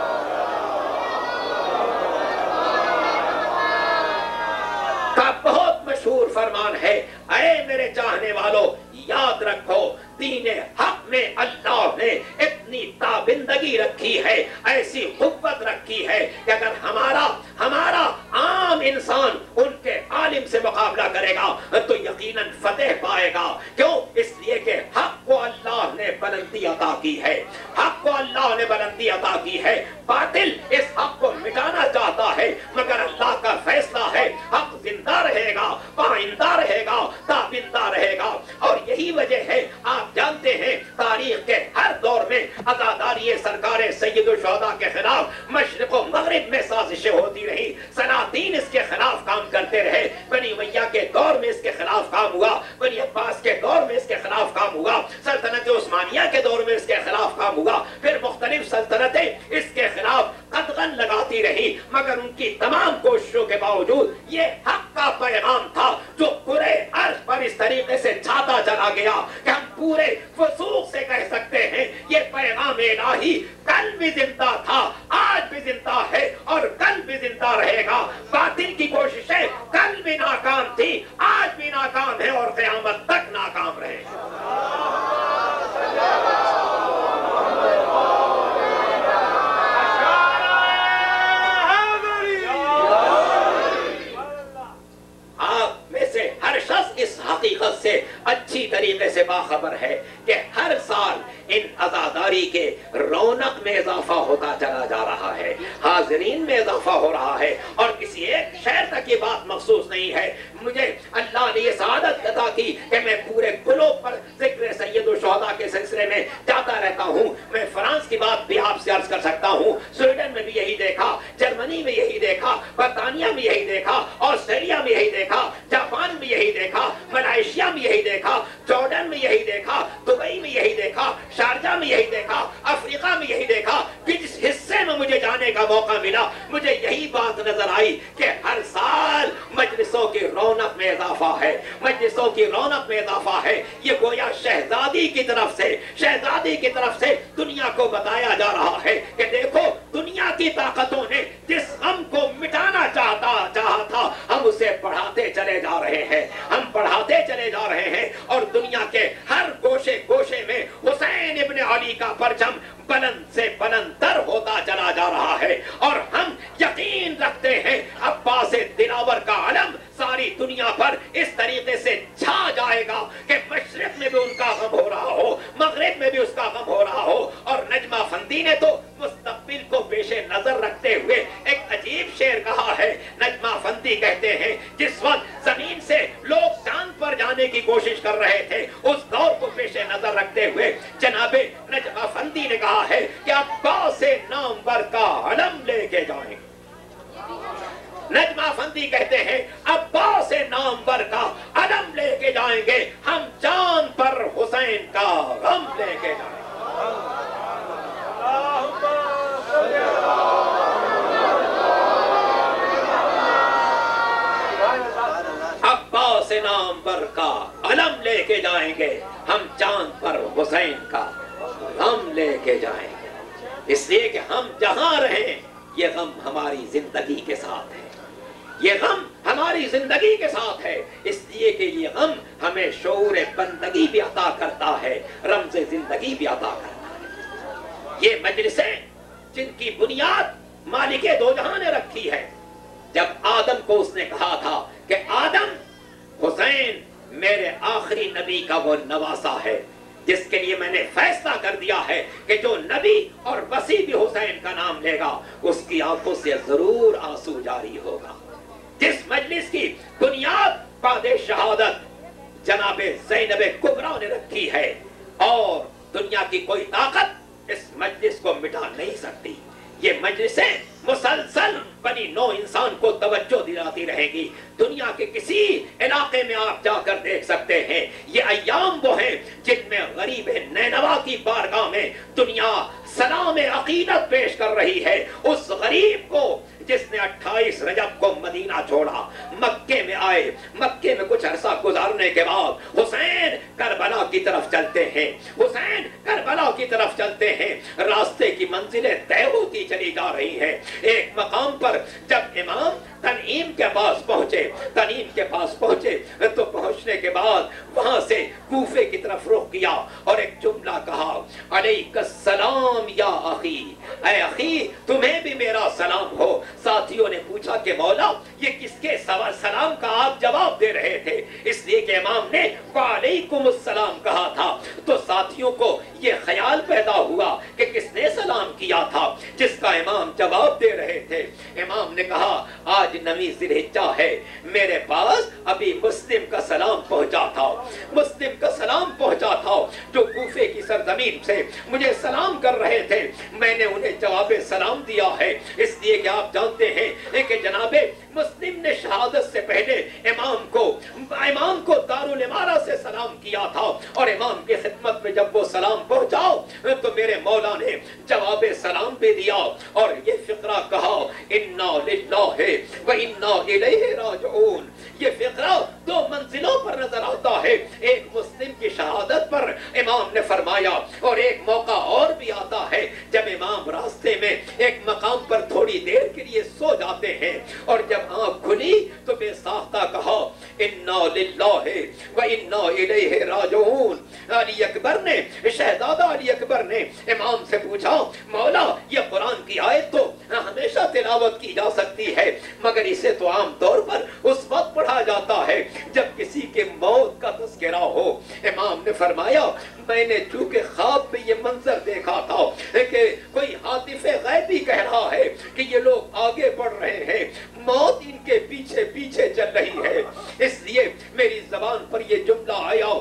Speaker 10: का बहुत मशहूर फरमान है, ऐ मेरे चाहने वालों याद रखो दीने हक में अल्लाह ने इतनी ताबिंदगी रखी है, ऐसी कुव्वत रखी है कि अगर हमारा आम इंसान उनके आलिम से मुकाबला करेगा तो यकीनन फतेह पाएगा। क्यों? इसलिए कि हक को अल्लाह ने बुलंदी अता की है, हक को अल्लाह ने बुलंदी अता की है। बातिल इस हक को मिटाना चाहता है, मगर अल्लाह का फैसला है हक जिंदा रहेगा, पाइंदा रहेगा, ताबिंदा रहेगा। और यही वजह है, आप जानते हैं तारीख के हर दौर में अज़ादारी सरकार सैयदुल शुहदा के खिलाफ मशरिक और मगरिब में साजिशें होती रही, सलातीन इसके खिलाफ काम करते रहे। बनी उमय्या के दौर में इसके खिलाफ काम हुआ, बनी अब्बास के दौर में इसके खिलाफ काम हुआ, सल्तनत उस्मानिया के दौर में इसके खिलाफ काम हुआ, फिर मुख्तलिफ सल्तनतें इसके खिलाफ कदगन लगाती रही। मगर उनकी तमाम कोशिशों के बावजूद ये हक का पैगाम था जो पूरे अर्ज पर इस तरीके से छाता चला गया कि हम पूरे वसूख से कह सकते हैं ये पैगाम इलाही कल भी जिंदा था, आज भी जिंदा है और कल भी जिंदा रहेगा। बातिल की कोशिशें कल भी नाकाम थी, आज भी नाकाम है और क़यामत तक नाकाम रहेगा। आप में से हर शख्स इस हकीकत से अच्छी तरीके से बाखबर है कि हर साल इन अज़ादारी के रौनक में इजाफा होता चला जा रहा है, हाज़रीन में इजाफा हो रहा है और किसी एक शहर तक ये बात महसूस नहीं है। मुझे अल्लाह ने ये सआदत अता की कि मैं पूरे ग्लोब पर ज़िक्र सैयदुल शुहदा के सिलसिले में जाता रहता हूँ। मैं फ्रांस की बात भी आपसे अर्ज कर सकता हूँ, स्वीडन में भी यही देखा, जर्मनी में यही देखा, बरतानिया में यही देखा, ऑस्ट्रेलिया में यही देखा, जापान में यही देखा, मलेशिया में यही देखा, जॉर्डन में यही देखा, दुबई में यही देखा, शारजा में यही देखा, अफ्रीका में यही देखा। जिस हिस्से में मुझे जाने का मौका मिला मुझे यही बात नजर आई कि हर साल मजलिसों की रौनक में इजाफा है, मजलिसों की रौनक में इजाफा है। ये गोया शहजादी की तरफ से दुनिया को बताया जा रहा है कि देखो दुनिया की ताकतों ने जिस गम को मिटाना चाहा था हम उसे बढ़ाते चले जा रहे हैं, हम बढ़ाते चले जा रहे हैं और दुनिया के हर गोशे गोशे में हुसैन इब्न अली का परचम बुलंद से बुलंदतर होता चला जा रहा है। और हम यकीन रखते हैं अब्बास दिलावर का अलम सारी दुनिया पर इस तरीके से छा जाएगा कि मशरिक में भी उनका गम हो रहा हो, मगरिब में भी उसका गम हो रहा हो। और नजमा फंदी ने तो मुस्तकबिल को पेशे नजर रखते हुए एक अजीब शेर कहा है। नजमा फंदी कहते हैं जिस वक्त जमीन से लोग चांद पर जाने की कोशिश कर रहे थे उस दौर को पेशे नजर रखते हुए जनाबे नजमा फंदी ने कहा है कि अब्बास नामवर का अलम लेके जाएंगे। नजमा फंदी कहते हैं अब्बास नामवर का अलम लेके जाएंगे, हम चांद पर हुसैन का गम लेके जाएंगे। अब्बास नामवर का अलम लेके जाएंगे, हम चांद पर हुसैन का गम लेके जाएंगे। इसलिए कि हम जहां रहें ये गम हमारी जिंदगी के साथ है, ये गम हमारी जिंदगी के साथ है। इसलिए कि ये गम हमें शऊर बंदगी भी अता करता है, रमज़े जिंदगी भी अता करता है। ये मजलिसें जिनकी बुनियाद मालिके दो जहां ने रखी है। जब आदम को उसने कहा था कि आदम हुसैन मेरे आखिरी नबी का वो नवासा है जिसके लिए मैंने फैसला कर दिया है कि जो नबी और वसी भी हुसैन का नाम लेगा उसकी आंखों से जरूर आंसू जारी होगा। जिस मजलिस की बुनियाद बाद शहादत जनाब ज़ैनब कुबरा ने रखी है और दुनिया की कोई ताकत इस मजलिस को मिटा नहीं सकती। ये मजलिसें मुसलसल बनी नौ इंसान को तवज्जो दिलाती रहेगी। दुनिया के किसी इलाके में आप जाकर देख सकते हैं, ये अय्याम वो हैं जिनमें गरीब नैनवा की बारगाह में दुनिया सलाम अकीदत पेश कर रही है। उस गरीब को जिसने 28 रजब को मदीना छोड़ा, मक्के में आए, मक्के में कुछ अरसा गुजारने के बाद हुसैन करबला की तरफ चलते हैं, हुसैन करबला की तरफ चलते हैं। रास्ते की मंजिलें तय होती चली जा रही हैं। एक मकाम पर जब इमाम तनीम के पास पहुंचे, तनीम के पास पहुंचे तो पहुंचने के बाद वहां से कूफे की तरफ रुख किया और एक जुमला कहा, अलैकस्सलाम या अखी, ऐ अखी तुम्हें भी मेरा सलाम हो। साथियों ने पूछा कि मौला ये किसके सलाम का आप जवाब दे रहे थे? इसलिए कि इमाम ने वालेकुमुस्सलाम कहा था। तो साथियों को ये ख्याल पैदा हुआ कि किसने सलाम किया था जिसका इमाम जवाब दे रहे थे। इमाम ने कहा, आज नवी ज़िलहिज्जा है, मेरे पास अभी मुस्लिम का सलाम पहुंचा था, मुस्लिम का सलाम पहुंचा था जो कूफे की सरजमीन से मुझे सलाम कर रहे थे। मैंने उन्हें जवाब सलाम दिया है। इसलिए कि आप जानते हैं कि जनाबे मुस्लिम ने शहादत से पहले इमाम को दारुल इमारा से सलाम किया था और इमाम की खिदमत में जब वो सलाम पहुंचाओ तो मेरे मौला ने जवाब सलाम भी दिया और ये फिक्रा कहा, इन्ना लिल्लाहि व इन्ना इलैहि राजिऊन। ये फिक्रा दो मंजिलों पर नजर आता है। एक मुस्लिम की शहादत पर इमाम ने फरमाया और एक मौका और भी आता है जब इमाम रास्ते में एक मकाम पर थोड़ी देर के लिए सो जाते हैं और जब आंख खुली तो बेसाख्ता कहा, इन्ना लिल्लाहि व इन्ना इलैहि राजिऊन। अली अकबर ने, शहजादा अली अकबर ने इमाम से पूछा, मौला ये कुरान की आयत तो हमेशा तिलावत की जा सकती है मगर इसे तो आम तौर पर उस वक्त पढ़ा जाता है जब किसी के मौत का तज़किरा हो। इमाम ने फरमाया, मैंने चूंकि ख्वाब में ये मंजर देखा था कि कोई हातिफे गैबी कह रहा है कि ये लोग आगे बढ़ रहे हैं, मौत इनके पीछे पीछे चल रही है, इसलिए मेरी जबान पर ये जुमला आया।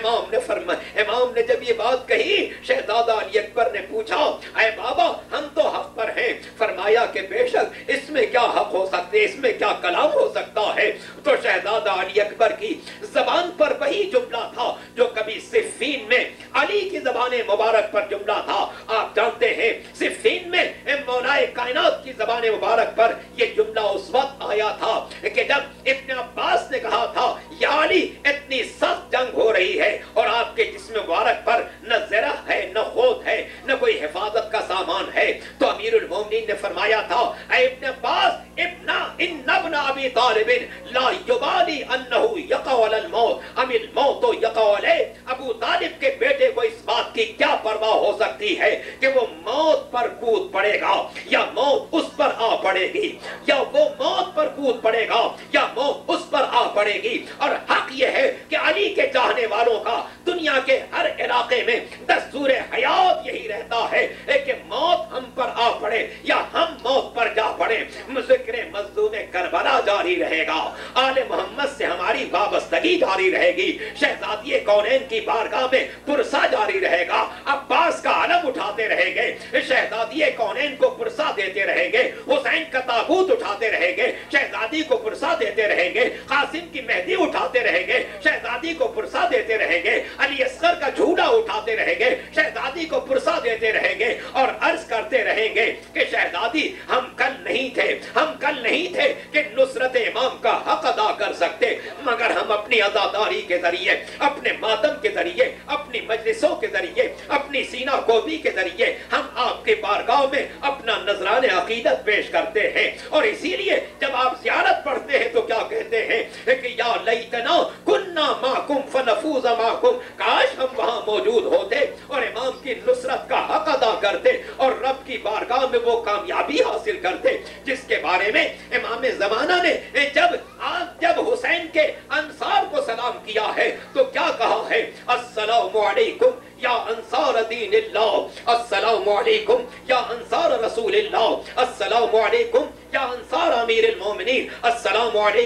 Speaker 10: इमाम ने जब ये बात कही, शहजादा अली अकबर ने पूछा, ऐ बाबा हम तो हक पर हैं। फरमाया कि बेशक इसमें क्या हक हो सकते, इसमें क्या कलाम हो सकता है। तो शहजादा अली अकबर की जबान पर वही जुमला था जो कभी सिफ़ीन में अली की ज़बान मुबारक पर जुमला था। आप जानते हैं सिफ़ीन में मौलाए कायनात की ज़बान मुबारक पर यह जुमला उस वक्त आया था कि जब इब्न अब्बास ने कहा था, या अली इतनी सख्त जंग हो रही है और आपके जिस्म मुबारक पर न ज़रा है, न खोत है, न कोई हिफाजत का सामान है। तो अमीरुल मोमिनीन ने फरमाया था, ऐ इब्न अब्बास, इब्न अबी तालिब ला युबाली अन्नहु यक़अ अलल मौत अमिल मौत यक़अ अलैहि। अबू तालिब के बेटे को इस बात की क्या परवाह हो सकती है कि वो मौत पर कूद पड़ेगा या मौत उस पर आ पड़ेगी, या वो मौत पर कूद पड़ेगा या मौत उस पर आ पड़ेगी। और हक ये है कि अली के चाहने वालों का दुनिया के हर इलाके में दस्तूर हयात यही रहता है कि मौत हम पर आ पड़े या हम मौत पर जा पड़े। ज़िक्र मज़लूम करबला जारी रहेगा, आले मोहम्मद से हमारी वाबस्तगी जारी रहेगी, शहजादी कौनैन की बारगाह में पुरसा जारी रहेगा, अब्बास का अलम उठाते रहेंगे, शहजादी कौनैन को पुरसा देते रहेंगे, हुसैन का ताबूत उठाते रहेंगे, शहजादी को पुरसा देते रहेंगे, कासिम की मेहंदी उठाते रहेंगे, शहजादी को पुरसा देते रहेंगे, अली असगर का झूला उठाते रहेंगे, शहजादी को पुरसा देते रहेंगे और अर्ज करते रहेंगे कि शहजादी हम कल नहीं थे कि नुसरत इमाम का हक अदा कर सकते, मगर हम अपनी अदादारी के जरिए, अपने मातम के जरिए, अपनी मजलिसों के जरिए, अपनी सीना गोबी के जरिए हम आपके बारगाह में अपना नजराने अकीदत पेश करते हैं। और इसीलिए जब आप ज़ियारत पढ़ते हैं तो क्या कहते हैं कि या लैतना कुन्ना माकुम फनफूज़ माकुम, काश हम वहां मौजूद होते और इमाम की नुसरत का हक अदा करते और रब की बारगाह में वो कामयाबी हासिल करते जिसके बारे में इमाम ज़माना ने जब हुसैन के अंसार को सलाम किया है तो क्या कहा है, अस्सलामु अलैकुम या अंसार दीनिल्लाह, अस्सलामु अलैकुम या अंसार रसूलिल्लाह, अस्सलामु अलैकुम या अंसार अमीरुल मोमिनीन, अस्सलामु अलैकुम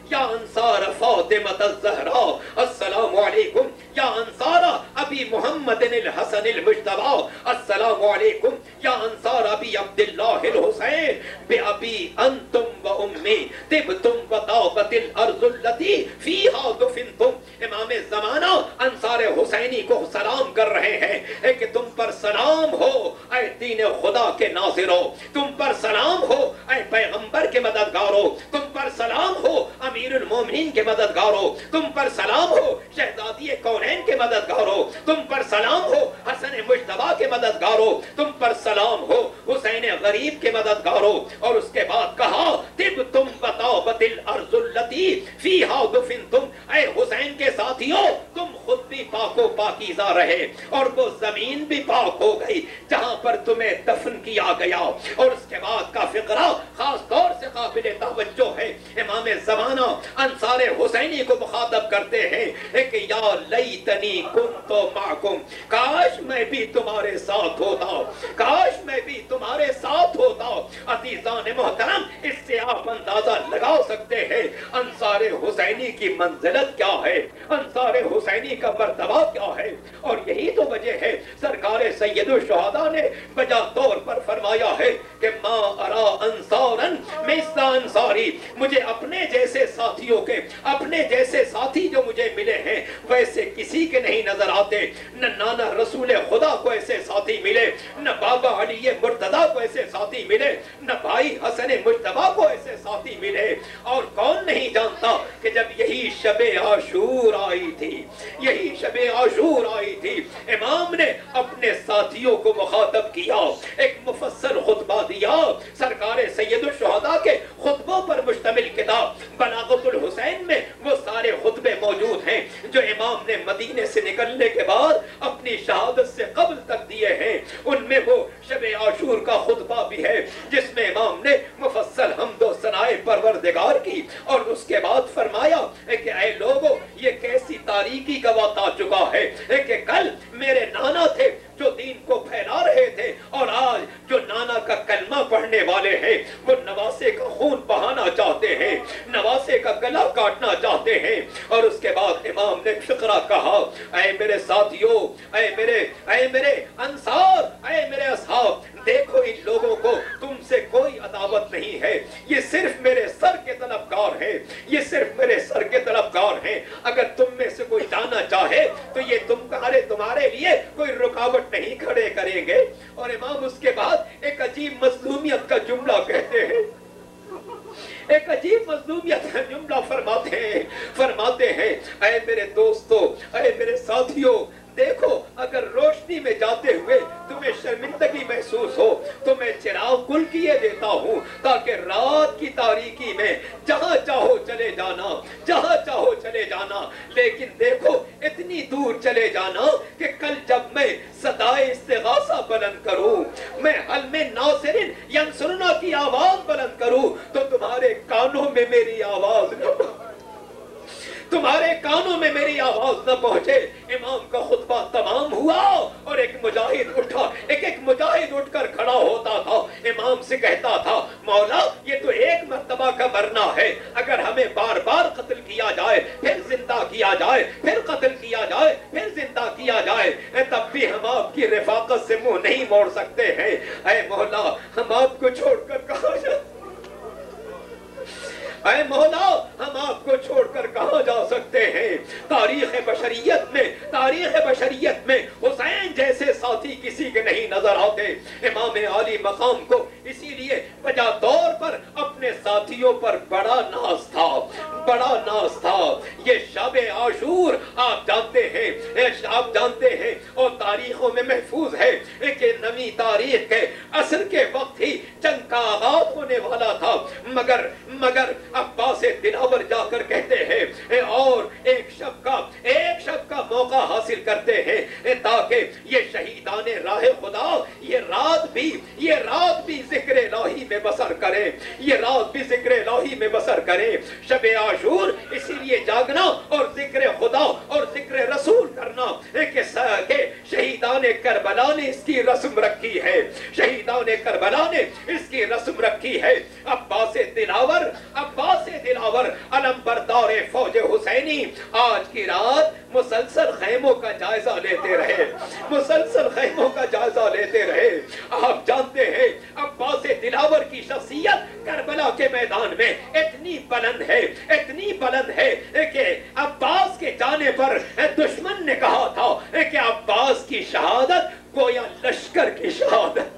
Speaker 10: या अंसार फातिमत ज़हरा, अस्सलामु अलैकुम या अंसार अबी मोहम्मद हसन मुज्तबा, अस्सलामु अलैकुम या अंसार अबी अब्दुल्लाह हुसैन बिअबी अंतुम व उम्मी तिबतुम व ताबतिल अर्ज़ुल्लती फीहा दुफिनतुम। इमाम ज़माना अंसार हुसैनी को सलाम कर रहे हैं कि तुम पर सलाम हो ऐ दीन खुदा के नाज़िरो, तुम पर सलाम हो ऐ पैगंबर के मददगारो, तुम पर सलाम हो अमीरुल मोमिनीन के मददगारो, तुम पर सलाम हो शहजादी कौनैन के मददगारो, तुम पर सलाम हो हसन मुज्तबा के मददगारो, तुम पर सलाम हो हुसैन गरीब के मददगारो। और उसके बाद कहा तिब तुम बताओ बतिल अर्जुल्लती फीहा दुफिनतुम, ऐ हुसैन के साथियों तुम खुद भी पाको पाकीज़ा रहे और वो जमीन भी पाक हो गई जहां पर तुम्हें दफन किया गया। और उसके बाद का फिक्रा खास तौर से काबिल तवज्जो है। इमाम ज़माना अंसार हुसैनी को मुखातब करते हैं कि या लैतनी कुन्तो माकुम, काश मैं भी तुम्हारे साथ होता, काश मैं भी तुम्हारे साथ होता। अज़ीज़ान मोहतरम, इससे आप अंदाजा लगा सकते हैं अंसार हुसैनी की मंजिलत क्या है, अंसार हुसैनी का मर्तबा क्या है। और यही तो वजह है सरकार सैयदुल शुहदा ने बजा तौर पर फरमाया है कि मा अरा अंसारन मिस्ला अंसारी, मुझे अपने जैसे साथियों के, अपने जैसे साथी जो मुझे मिले हैं वैसे किसी के नहीं नजर आते। न नाना रसूल खुदा को ऐसे साथी मिले, न बाबा अली मुर्तदा को ऐसे साथी मिले, न भाई हसन मुज्तबा को ऐसे साथी मिले। और कौन नहीं जानता कि जब यही शबे आशूर आई थी, यही शबे आशूर आई थी, इमाम ने अपने साथियों को मुखातब किया, एक मुफस्सल खुतबा दिया। सरकार सैयदुल शुहदा के खुतबों पर मुश्तमिल किताब बलागतुल हुसैन में वो सारे खुतबे मौजूद हैं जो इमाम ने मदीने से निकलने के बाद अपनी शहादत से कब्ल तक दिए हैं। उनमें वो शबे आशूर का खुतबा भी है जिसमें इमाम ने मुफस्सल हम्दो सनाए परवरदिगार की और उसके बाद फरमाया कि ऐ लोगों, ये कैसी तारीकी का वक्त आ चुका है कि कल मेरे नाना थे जो दीन को फैला रहे थे और आज जो नाना का कलमा पढ़ने वाले हैं वो नवासे का खून बहाना चाहते हैं, नवासे का गला काटना चाहते हैं। और उसके बाद इमाम ने फिक्रा कहा, ऐ मेरे साथियों, ऐ मेरे अंसार, ऐ मेरे असहाब, देखो इन लोगों को तुमसे कोई अदावत नहीं है, ये सिर्फ मेरे सर के तलबगार हैं, ये सिर्फ मेरे सर के तलबगार हैं। अगर तुम में से कोई जाना चाहे तो ये तुम्हारे लिए कोई रुकावट नहीं खड़े करेंगे। और इमाम उसके बाद एक अजीब मजलूमियत का जुमला कहते हैं, एक अजीब मजलूमियत का जुमला फरमाते हैं ऐ मेरे दोस्तों, ऐ मेरे साथियों, देखो अगर रोशनी में जाते हुए तुम्हें शर्मिंदगी महसूस हो तो मैं चिराग गुल किए देता हूँ ताकि रात की तारीकी में जहाँ चाहो चले जाना, जहाँ चाहो चले जाना। लेकिन देखो इतनी दूर चले जाना कि कल जब मैं सदाए इस्तिगासा बुलंद करूँ, मैं हल में नासिरिन यंसुरना की आवाज बुलंद करूँ तो तुम्हारे कानों में मेरी आवाज न पहुंचे। इमाम का खुतबा तमाम हुआ और एक मुजाहिद उठा, एक मुजाहिद उठकर खड़ा होता था, इमाम से कहता था, मौला ये तो एक मर्तबा का मरना है, अगर हमें बार बार कत्ल किया जाए, फिर जिंदा किया जाए, फिर कत्ल किया जाए, फिर जिंदा किया जाए, तब भी हम आपकी रिफाकत से मुंह नहीं मोड़ सकते हैं। ऐ मौला हम आपको छोड़कर कहाँ जाए, ऐ मौला हम आपको छोड़कर कहां जा सकते हैं। तारीख बशरियत में हुसैन जैसे साथी किसी के नहीं नजर आते। इमाम आली मकाम को इसीलिए बजा तौर पर अपने साथियों पर बड़ा नाज था। ये शब-ए आशूर आप जानते हैं और तारीखों में महफूज है कि नवी तारीख के असर के वक्त ही जंग का आगाज होने वाला था, मगर अब्बास दिलावर जाकर कहते हैं और एक शब का मौका हासिल करते हैं ताकि ये शहीदाने राह खुदा ये रात भी जिक्र इलाही में बसर करें, शब-ए आशूर इसीलिए जागना और जिक्र खुदा और जिक्र रसूल करना कि शहीदाने करबला ने इसकी रस्म रखी है, शहीदाने करबला ने इसकी रस्म रखी है। अब्बास दिलावर दिलावर अलम बरदार फौज हुसैनी आज की रात मुसलसल खैमों का जायजा लेते रहे, मुसलसल खैमों का जायजा लेते रहे। आप जानते हैं अब्बास दिलावर की शख्सियत करबला के मैदान में इतनी बुलंद है, इतनी बुलंद है कि अब्बास के जाने पर दुश्मन ने कहा था कि अब्बास की शहादत गोया लश्कर की शहादत,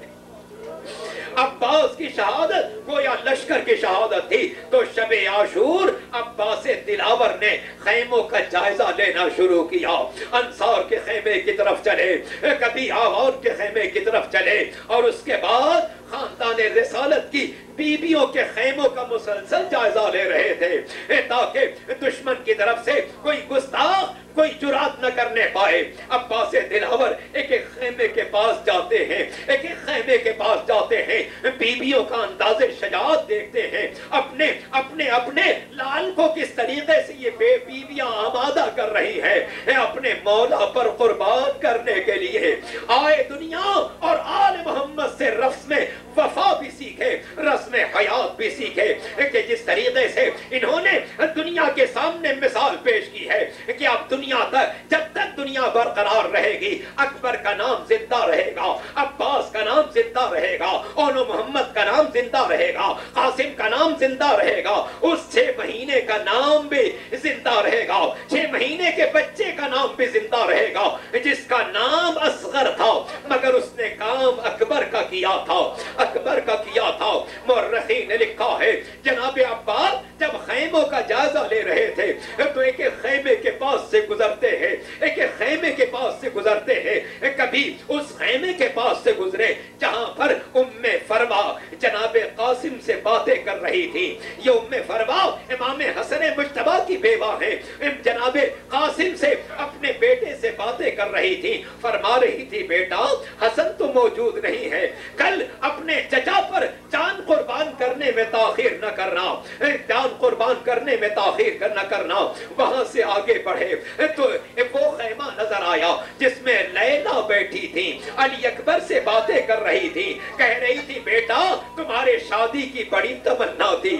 Speaker 10: अब्बास की शहादत गोया लश्कर की शहादत थी। तो शबे आशूर अब्बास दिलावर ने खैमों का जायजा लेना शुरू किया। अंसार के खैमे की तरफ चले, कभी आवान के खैमे की तरफ चले, और उसके बाद खानदान रिसालत की बीबियों के खैमों का मुसलसल जायजा ले रहे थे ताकि दुश्मन की तरफ से कोई गुस्ताख कोई जुरात न करने पाए। अब्बास दिलावर एक एक खैमे के पास जाते हैं, एक एक खैमे के पास जाते हैं, बीबियों का अंदाज़े शजाअत देखते हैं, अपने अपने अपने लाल को किस तरीके से ये बीबियां आमादा कर रही हैं अपने मौला पर कुर्बान करने के लिए। आए दुनिया और आल मोहम्मद से रस्म में वफा भी सीखे, रस्म हयात भी सीखे कि जिस तरीके से इन्होंने दुनिया के सामने मिसाल पेश की है कि अब दुनिया तक, जब तक दुनिया बरकरार रहेगी, अकबर का नाम जिंदा रहेगा, अब्बास का नाम जिंदा रहेगा, ओनो मोहम्मद का नाम जिंदा रहेगा, कासिम का नाम जिंदा रहेगा, उस 6 महीने का नाम भी जिंदा रहेगा, 6 महीने के बच्चे का नाम भी जिंदा रहेगा जिसका नाम असगर था मगर उसने काम अकबर का किया था, अकबर का किया था। मुर्रखीन ने लिखा है जनाब अब्बास जब खैमों का जायजा ले रहे थे तो एक एक खैमे के पास से गुजरते हैं, एक एक खैमे के पास से गुजरते हैं। कभी उस खैमे के पास से गुजरे जहां पर उम्मे फरवा जनाब कासिम से बातें कर रही थी। ये उम्मे फरवा इमाम हसन मुज्तबा की बेवा है, जनाब कासिम से अपने बेटे से बातें कर रही थी, फरमा रही थी बेटा हसन तो मौजूद नहीं है, कल अपने चचा पर जान कुर्बान करने में ताखीर न करना, जान कुर्बान करने में ताखीर न करना। वहां से आगे बढ़े तो वो खैमा नजर आया जिसमें लैला बैठी थी, अली अकबर से बातें कर रही थी, कह रही थी बेटा तुम्हारे शादी की बड़ी तमन्ना थी।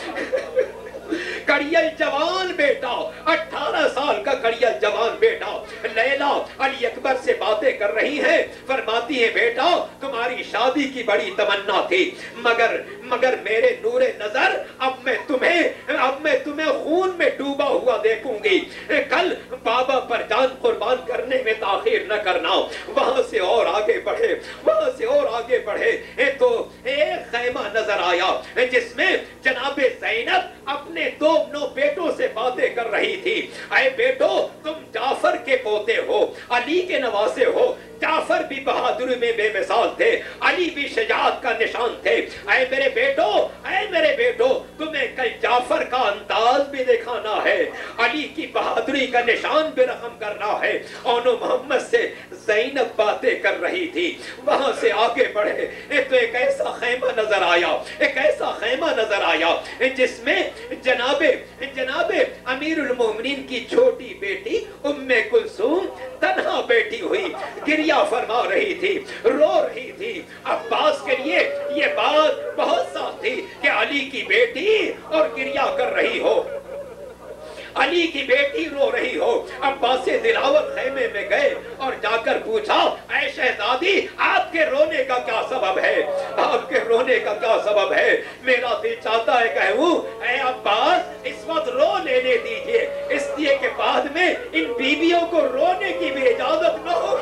Speaker 10: कड़ियल जवान बेटा, 18 साल का कड़ियल जवान बेटा, लैला अली अकबर से बातें कर रही है, फरमाती है बेटा तुम्हारी शादी की बड़ी तमन्ना थी मगर मेरे नूरे नजर अब मैं तुम्हें खून में डूबा हुआ देखूंगी, कल बाबा पर जान कुर्बान करने में ताखीर न करना। वहां से और आगे बढ़े, वहां से और आगे बढ़े तो एक खैमा नजर आया जिसमें जनाबे ज़ैनब अपने 2 बेटों से बातें कर रही थी। ऐ बेटो तुम जाफर के पोते हो, अली के नवासे हो, जाफर भी बहादुरी में बेमिसाल थे, अली भी शजाअत का निशान थे। ऐ मेरे बेटो तुम्हें कल जाफर का अंदाज भी दिखाना है, अली की बहादुरी का निशान भी रकम करना है। ओनो मोहम्मद से ज़ैनब बातें कर रही थी। वहां से आगे बढ़े तो एक ऐसा खैमा नजर आया, एक ऐसा खैमा नजर आया जिसमें जनाबे अमीरुल मोमिनीन की छोटी बेटी उम्मे कुलसूम तन्हा बैठी हुई गिरिया फरमा रही थी, रो रही थी। अब्बास के लिए ये बात बहुत साफ थी कि अली की बेटी और गिरिया कर रही हो, अली की बेटी रो रही हो। अब्बास दिलावर खैमे में गए और जाकर पूछा ऐ शहजादी आपके रोने का क्या सबब है, आपके रोने का क्या सबब है? मेरा दिल चाहता है कहूं ऐ अब्बास इस वक्त रो लेने दीजिए, इसलिए के बाद में इन बीबियों को रोने की भी इजाजत न हो।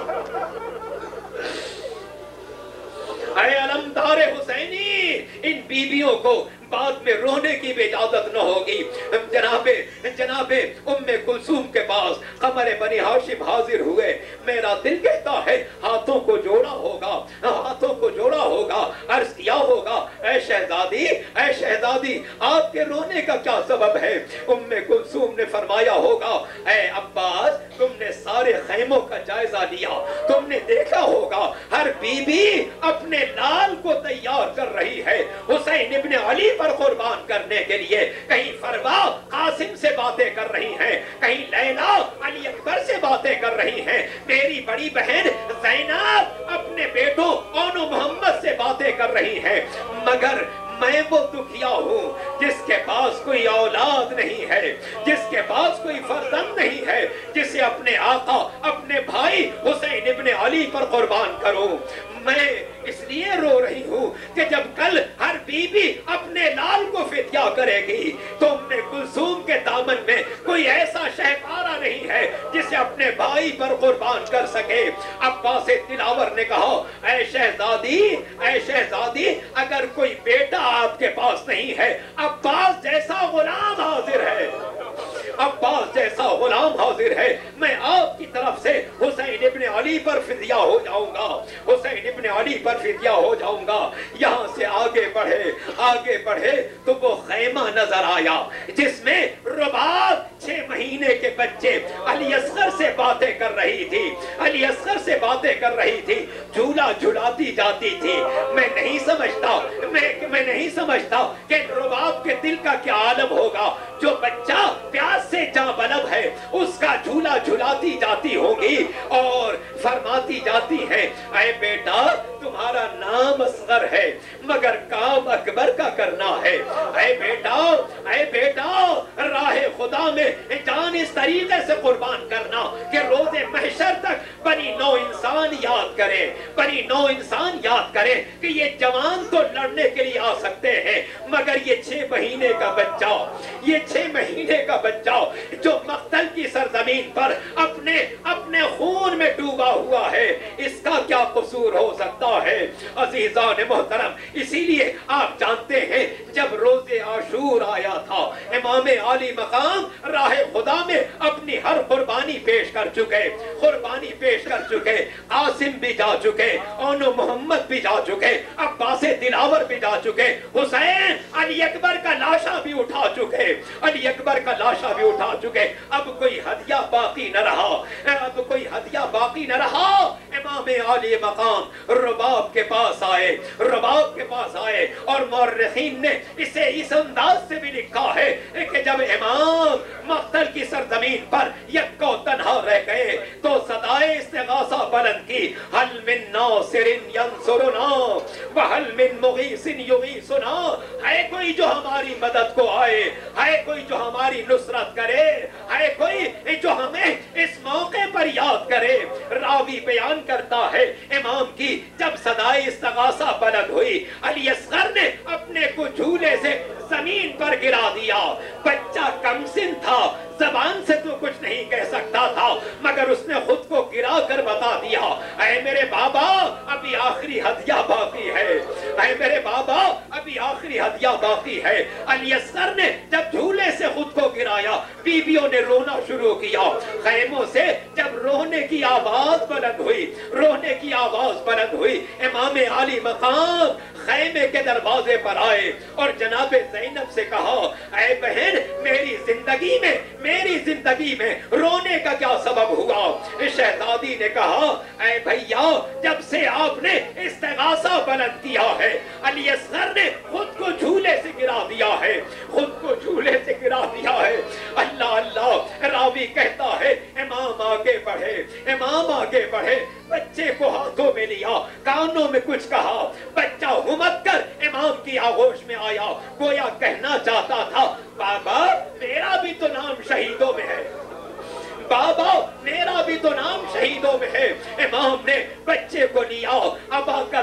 Speaker 10: ऐ अलमदार हुसैनी इन बीबियों को बाद में रोने की भी इजाजत न होगी। जनाबे उम्मे कुलसूम के पास कमर बनी हाशिम हाजिर हुए। मेरा दिल कहता है हाथों को जोड़ा होगा, हाथों को जोड़ा होगा, अर्ज किया होगा ऐ शहजादी आपके रोने का क्या सबब है? उम्मे कुलसूम ने फरमाया होगा ऐ अब्बास तुमने सारे खैमों का जायजा लिया, तुमने देखा होगा हर बीबी अपने लाल को तैयार कर रही है हुसैन इब्ने अली पर कुर्बान करने के लिए। कहीं फरवा कासिम से बातें कर रही हैं, कहीं लैला अली अकबर से बातें कर रही हैं, मेरी बड़ी बहन ज़ैनब अपने बेटों ओनो मोहम्मद से बातें कर रही हैं। मैं वो दुखिया हूँ जिसके पास कोई औलाद नहीं है, जिसके पास कोई फर्जंद नहीं है, जिसे अपने आका अपने भाई हुसैन इब्न अली पर कुर्बान करूं। मैं इसलिए रो रही हूँ कि जब कल हर बीबी अपने लाल को फिदिया करेगी तो उम्मे कुलसूम के दामन में कोई ऐसा शहपारा नहीं है जिसे अपने भाई पर कुर्बान कर सके। अब्बास दिलावर ने कहा, ऐ शहजादी, अगर कोई बेटा आपके पास नहीं है, अब्बास जैसा गुलाम हाजिर है, अब्बास जैसा गुलाम हाजिर है। मैं आपकी तरफ से हुसैन इब्न अली पर फिदिया हो जाऊंगा, हुसैन इब्न अली पर फिदिया हो जाऊंगा। यहाँ से आगे बढ़े तो वो खैमा नजर आया जिसमें रुबाब 6 महीने के बच्चे अली असगर से बातें कर रही थी, अली असगर से बातें कर रही थी, झूला झुलाती जाती थी। मैं नहीं समझता कि रुबाब के दिल का क्या आलम होगा। जो बच्चा प्यास से जहाँ बलब है उसका झूला झुलाती जाती होगी और फरमाती जाती है, ऐ बेटा तुम्हारा नाम असगर है मगर काम अकबर का करना है। ऐ बेटा राह खुदा में जान इस तरीके से कुर्बान करना कि रोज़े महशर तक बनी नौ इंसान याद करे कि ये जवान तो लड़ने के लिए आ सकते हैं मगर ये 6 महीने का बच्चा जो मक्तल की सरजमीन पर अपने खून में डूबा हुआ है, इसका क्या कसूर हो सकता है। अजीजान मोहतरम, इसीलिए आप जानते हैं जब रोज़े आशूर आया था, इमाम आली मकाम राह खुदा में अपनी हर कुर्बानी पेश कर चुके, आसिम भी जा चुके, ओनो मोहम्मद भी जा चुके, अब्बास दिलावर भी जा चुके, हुसैन अली अकबर का लाशा भी उठा चुके। अब कोई हदिया बाकी न रहा। इमाम आली मकाम रुबाब के पास आए और मुर्रिखीन ने इसे इस अंदाज से भी लिखा है कि जब इमाम मक्तल की सरजमीन पर यक्को तन्हा रह गए तो सदाए इस्तिगासा बुलंद की, हल मिन नासिरिन यंसुरुना व हल मिन मुगीसिन युगीसुना। है कोई जो हमारी मदद को आए, है कोई जो हमारी नुसरत करे, है कोई जो हमें इस मौके पर याद करे। रावी बयान करता है इमाम की जब सदाए इस्तिगासा बुलंद हुई, अली असगर ने अपने को झूले से जमीन पर गिरा दिया। बच्चा कमसिन था, जबान से तो कुछ नहीं कह सकता था मगर उसने खुद को गिरा कर बता दिया, ऐ मेरे बाबा अभी आखिरी हदिया बाकी है, ऐ मेरे बाबा अभी आखिरी हदिया बाकी है। अली असगर ने जब झूले से खुद को गिराया, बीबियों ने रोना शुरू किया। खैमों से जब रोने की आवाज बुलंद हुई, इमाम आली मकाम खैमे के दरवाजे पर आए और जनाबे ज़ैनब से कहा, ऐ बहन मेरी जिंदगी में रोने का क्या सबब हुआ। शहजादी ने कहा, ऐ भैया जब से आपने इस्तिगासा बुलंद किया है, अली असगर ने खुद को झूले से गिरा दिया है। अल्लाह अल्लाह। रावी कहता है इमाम आगे बढ़े, बच्चे को हाथों में लिया, कानों में कुछ कहा, बच्चा हुमक कर इमाम की आगोश में आया, गोया कहना चाहता था, बाबा मेरा भी तो नाम शहीदों में है, बाबा मेरा भी तो नाम शहीदों में है। इमाम ने बच्चे को लिया, अबा का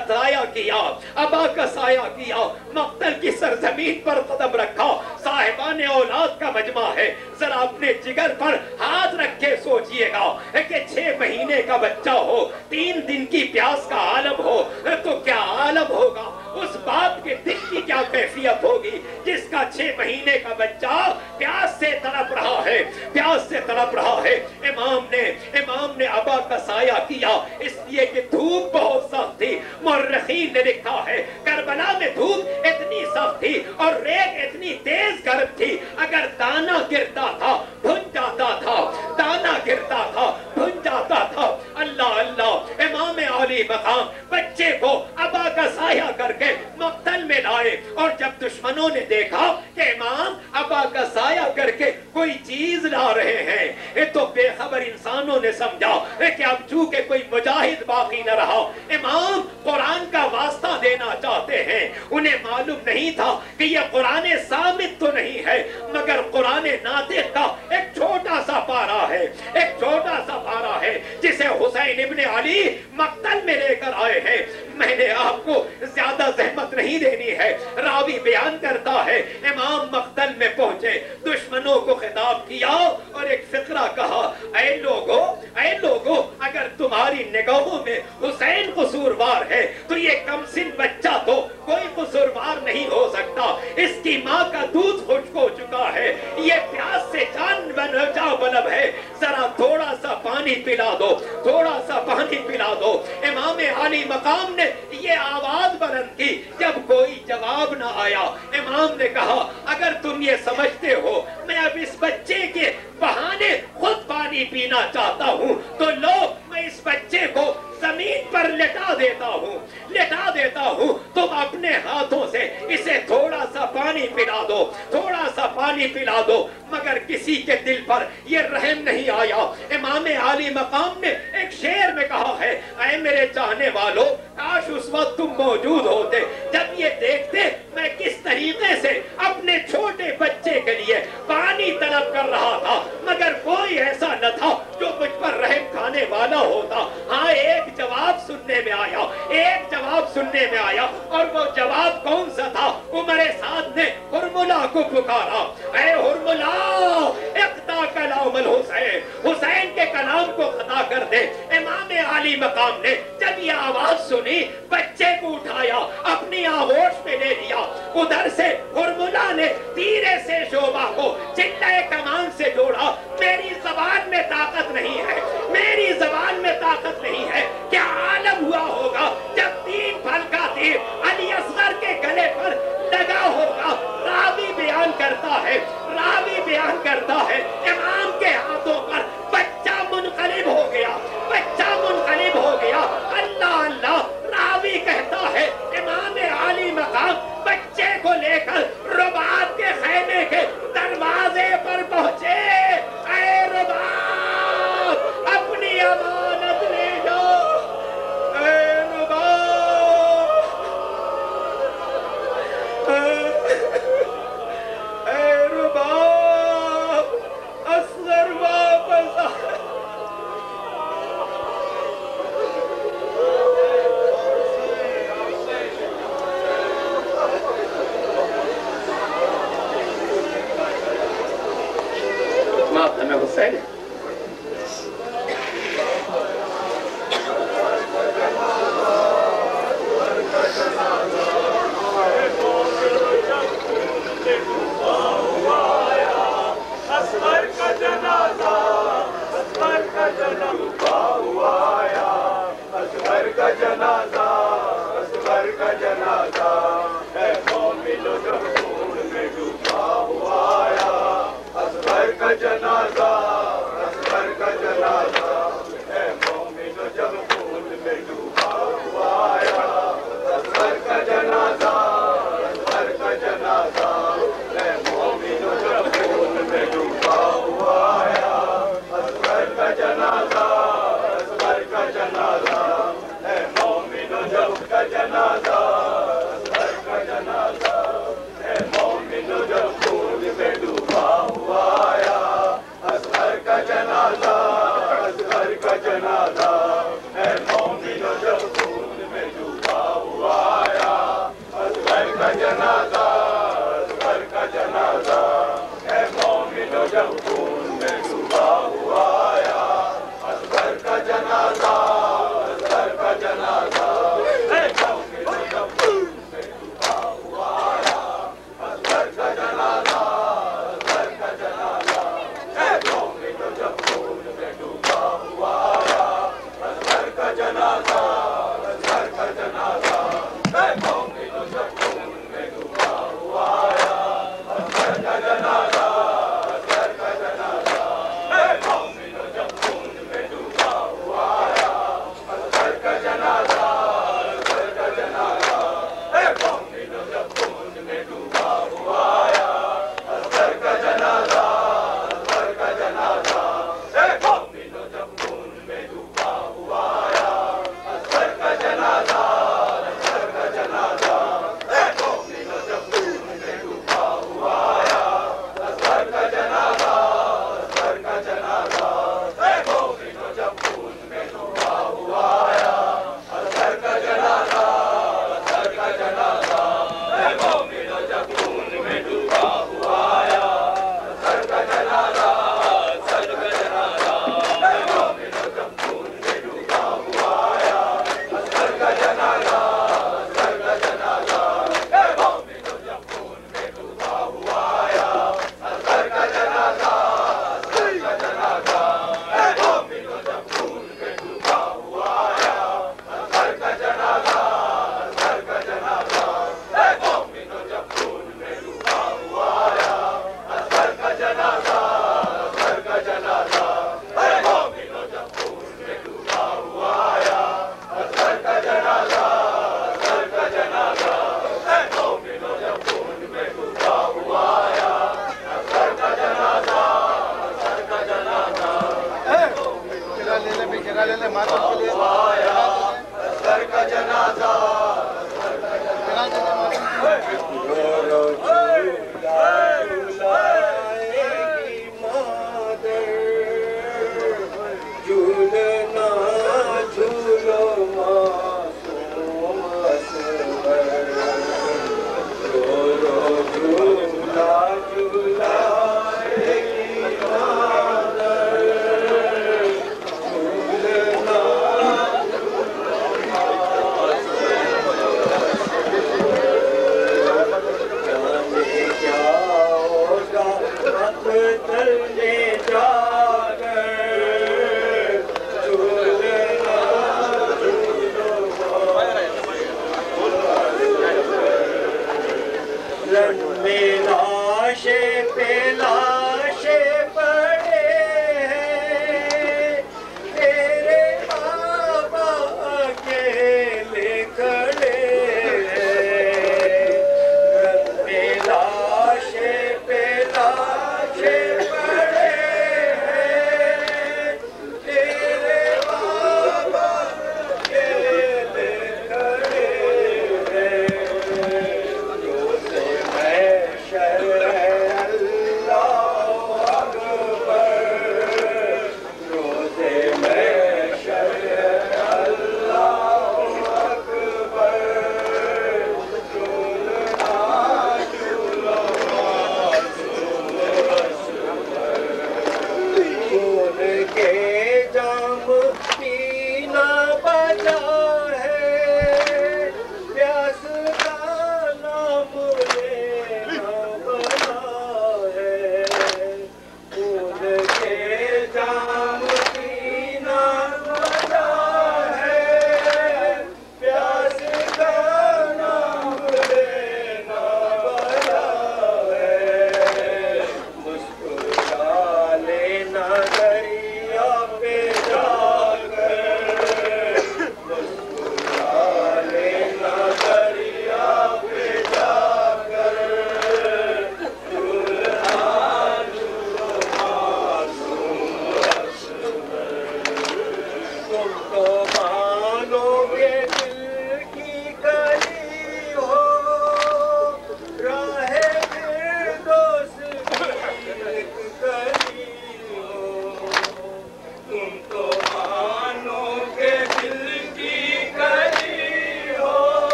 Speaker 10: साया किया, मक्तल की सरजमीन पर कदम रखा। साहिबान औलाद का मजमा है, जरा अपने जिगर पर हाथ रख के सोचिएगा कि 6 महीने का बच्चा हो, 3 दिन की प्यास का आलम हो तो क्या आलम होगा, उस बाप के दिल की क्या कैफियत होगी जिसका 6 महीने का बच्चा प्यास से तड़प रहा है। इमाम ने अबा का साया किया, इसलिए कि धूप बहुत सख्त थी। मुर्रिखीन ने लिखा है करबला में धूप इतनी सख्त थी और रेत इतनी तेज गर्म थी, अगर दाना गिरता था भुन जाता था। अल्लाह अल्लाह। इमाम आली मकाम बच्चे को अबा का साया करके मक्तल में लाए। और जब दुश्मनों ने देखा कि इमाम अबा का साया करके कोई चीज ला रहे हैं, तो बेखबर इंसानों ने समझा कि अब चूंकि कोई मुजाहिद बाकी न रहा, इमाम कुरान का वास्ता देना चाहते हैं। उन्हें मालूम नहीं था कि यह कुरान सामित तो नहीं है, मगर कुरान नातिक का एक छोटा सा पारा है, एक छोटा सा पारा है जिसे हुसैन इब्ने अली मक्तल में लेकर आए हैं। मैंने आपको ज्यादा जहमत नहीं देनी है। रावी बयान करता है, इमाम मक्तल में पहुंचे, दुश्मनों को खिताब किया और एक फिक्रा कहा, ऐ लोगो, अगर तुम्हारी निगाहों में हुसैन कसूरवार है तो ये कमसिन बच्चा तो कोई कसूरवार नहीं हो सकता। इसकी माँ का दूध खुश्क हो चुका है, ये प्यास से जान बलब है, जरा थोड़ा सा पानी पिला दो, थोड़ा सा पानी पिला दो। इमाम अली मकाम ने ये आवाज बुलंद की, जब कोई जवाब ना आया, इमाम ने कहा, अगर तुम ये समझते हो मैं अब इस बच्चे के बहाने खुद पानी पीना चाहता हूँ, तो लो मैं इस बच्चे को जमीन पर लेटा देता हूँ, तुम अपने हाथों से इसे थोड़ा सा पानी पिला दो, थोड़ा सा पानी पिला दो। मगर किसी के दिल पर यह रहम नहीं आया। इमाम आली मकाम ने एक शेर में कहा है, ऐ मेरे चाहने वालों, काश उस वक्त तुम मौजूद होते जब ये देखते मैं किस तरीके से अपने छोटे बच्चे के लिए पानी तलब कर रहा था, मगर कोई ऐसा न था जो मुझ पर रहम खाने वाला होता। हाँ, एक जवाब सुनने में आया, और वो जवाब कौन सा था? उमर साद ने हुरमुला को पुकारा, ऐ हुरमुला, इक़्ता कलामुल हुसैन, हुसैन के कलाम को खता कर दे। इमाम आली मकाम ने जब ये आवाज सुनी, बच्चे को उठाया, अपनी आगोश में ले लिया। उधर से हुरमुला ने तीरे से शोभा को चिल्लाए कमान से जोड़ा। मेरी जबान में ताकत नहीं है, मेरी जबान में ताकत नहीं है। क्या आलम हुआ होगा जब 3 फल का तीर अली असगर के गले पर लगा होगा। रावी बयान करता है, इमाम के हाथों पर बच्चा मुनक़लिब हो गया। अल्लाह अल्लाह, रावी कहता है, इमाम आली मकाम बच्चे को लेकर रुबाब के खैमे के दरवाजे पर पहुंचे। ऐ रुबाब, अपनी अमानत ले जाओ। ऐ रुबाब, ऐ रुबाब, असगर वापस आ। मातम हुसैन,
Speaker 1: जनाजा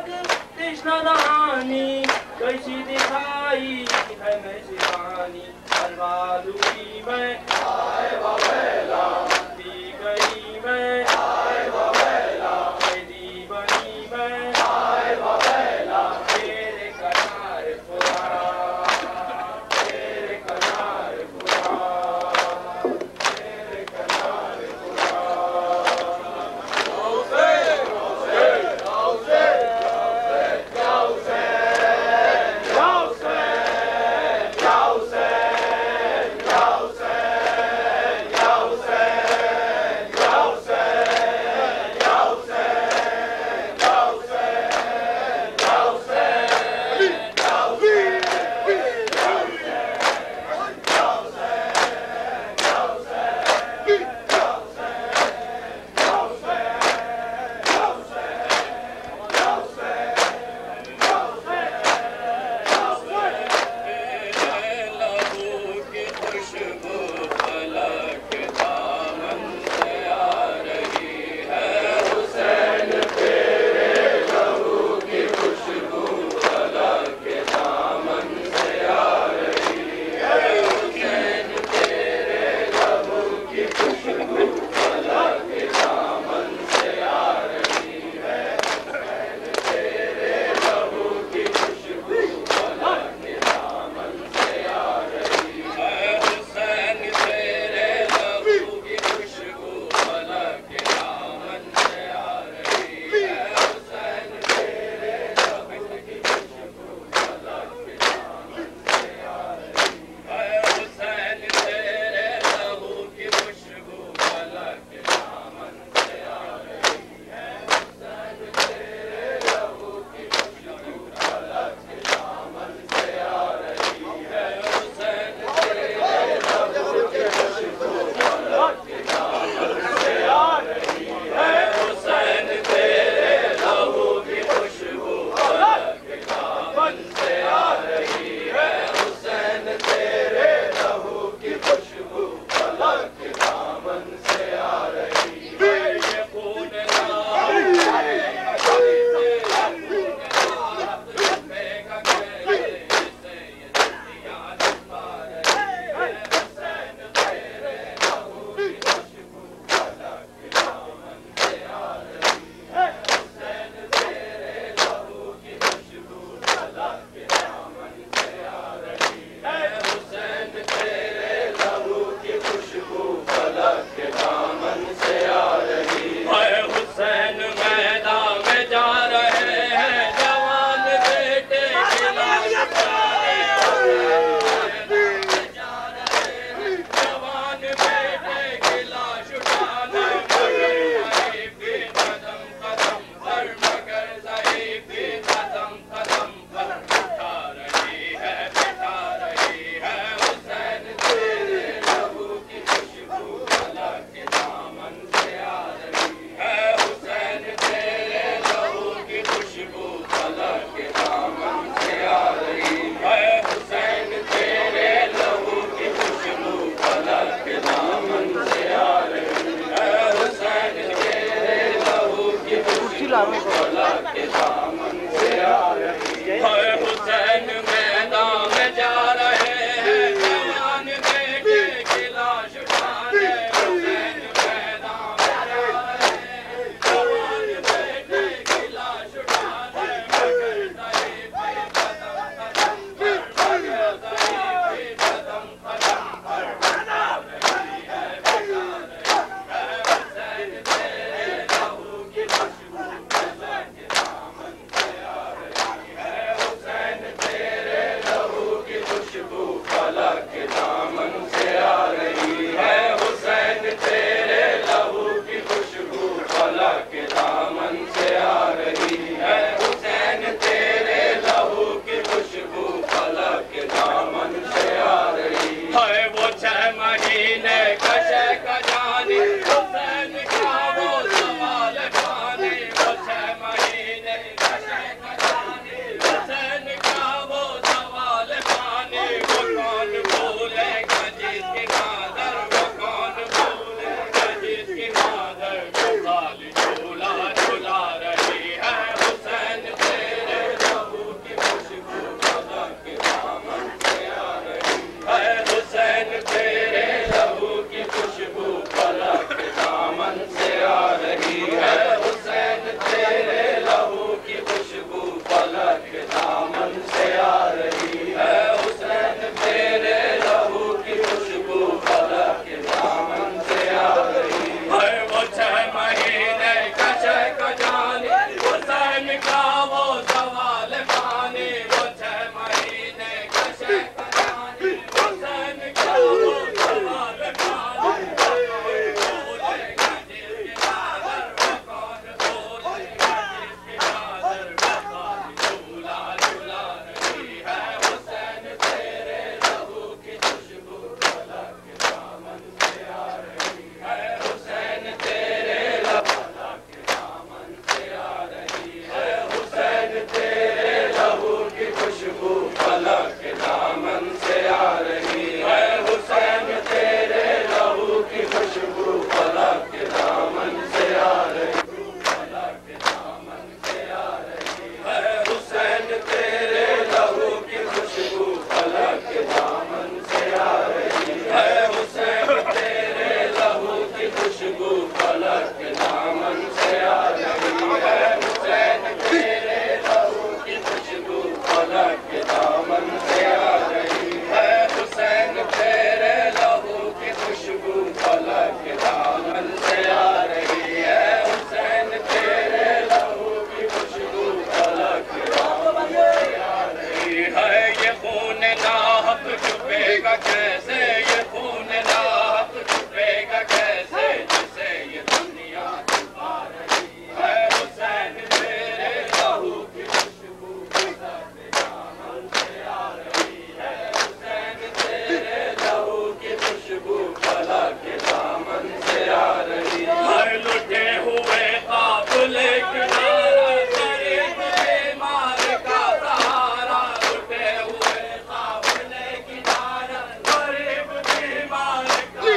Speaker 11: तक कृष्ण दहानी कैसी दिखाई है मैं सिवानी बर्बाद हुई मैं आए बबेला दी गई मैं आए बबेला दी बनी मैं आए बबेला तेरे किनारे खुदा तेरे किनारे खुदा तेरे किनारे खुदा گا کیسے یہ خون لاحق چھپے گا کیسے جسے یہ دنیا چھپا رہی ہے حسین تیرے لہو کی خوشبو دامن سے آ رہی ہے حسین تیرے لہو کی خوشبو بلا کے دامن سے آ رہی ہے لٹے ہوئے قافلے کنارہ غریب بیمار کا سہارا لٹے ہوئے قافلے کنارہ غریب بیمار کا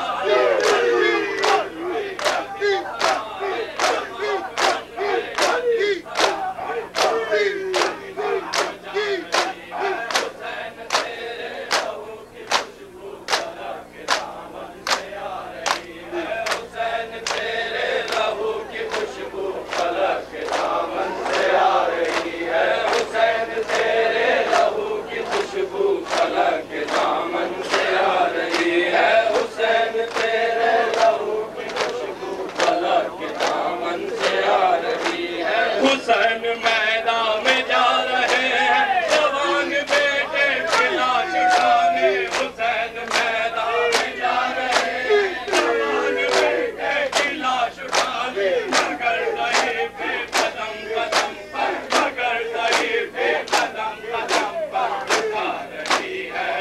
Speaker 11: حسین میدان میں جا رہے ہیں جوان بیٹے کی لاش اٹھانے حسین میدان میں جا رہے ہیں جوان بیٹے کی لاش اٹھانے مگر صحیح پہ قدم قدم پر مگر صحیح پہ قدم قدم پر بٹھا رہی ہے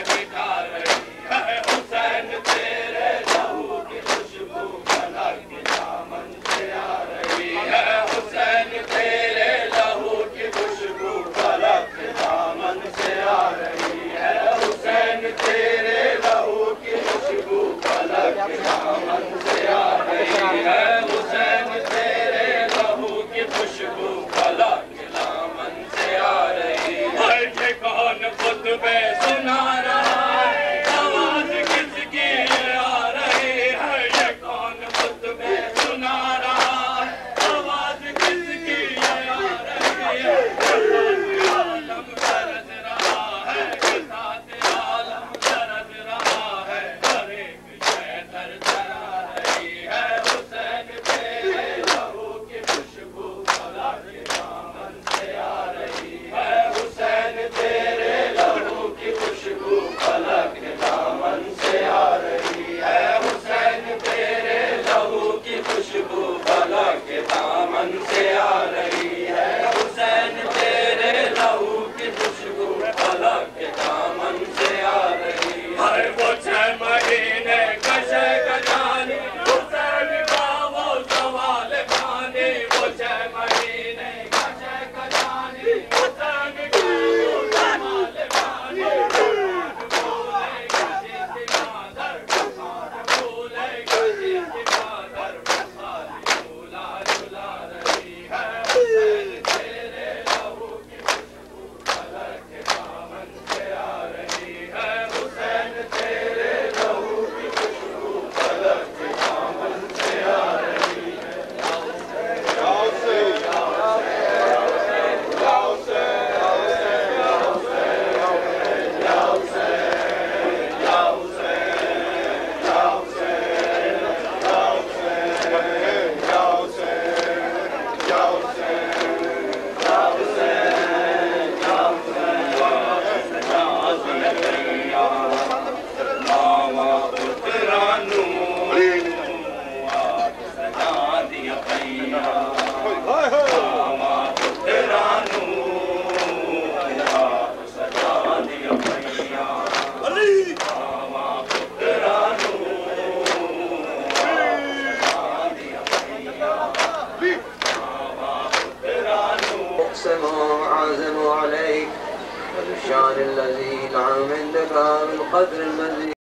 Speaker 11: حسین تیرے لہو کی خوشبو فلک کے دامن سے آ رہی ہے حسین تیرے لہو کی خوشبو فلک کے دامن سے آ رہی ہے حسین تیرے لہو کی خوشبو فلک کے دامن سے آ رہی ہے حسین تیرے لہو کی خوشبو فلک کے دامن سے آ رہی ہے یہ کون خطبے سنا رہا ہے آواز کس کی آ رہی ہے یہ کون خطبے سنا رہا ہے آواز کس کی آ رہی ہے عالم گرج رہا ہے ساتھ عالم گرج رہا ہے ہر ایک شے ترا رہی ہے حسین تیرے لہو کی خوشبو فلک کے دامن سے آ رہی ہے حسین تیرے لہو کی خوشبو فلک کے دامن سے آ رہی ہے حسین تیرے لہو کی خوشبو فلک کے دامن سے آ رہی ہے حسین تیرے لہو کی خوشبو فلک کے دامن سے آ رہی ہے وہ 6 مہینے کشے گجانی حسین کا وہ سوال بانی وہ 6 مہینے کشے گجانی حسین کا وہ سوال بانی بھولے کسی سمادر بھولے کسی سمادر خالی جھولا جھولا رہی ہے حسین تیرے لہو کی خوشبو فلک کے دامن سے آ رہی ہے حسین تیرے لہو کی خوشبو فلک کے دامن سے آ رہی ہے
Speaker 2: أقسم وأعزم عليك وبالشان الذي نعم عندك بالقدر المزيد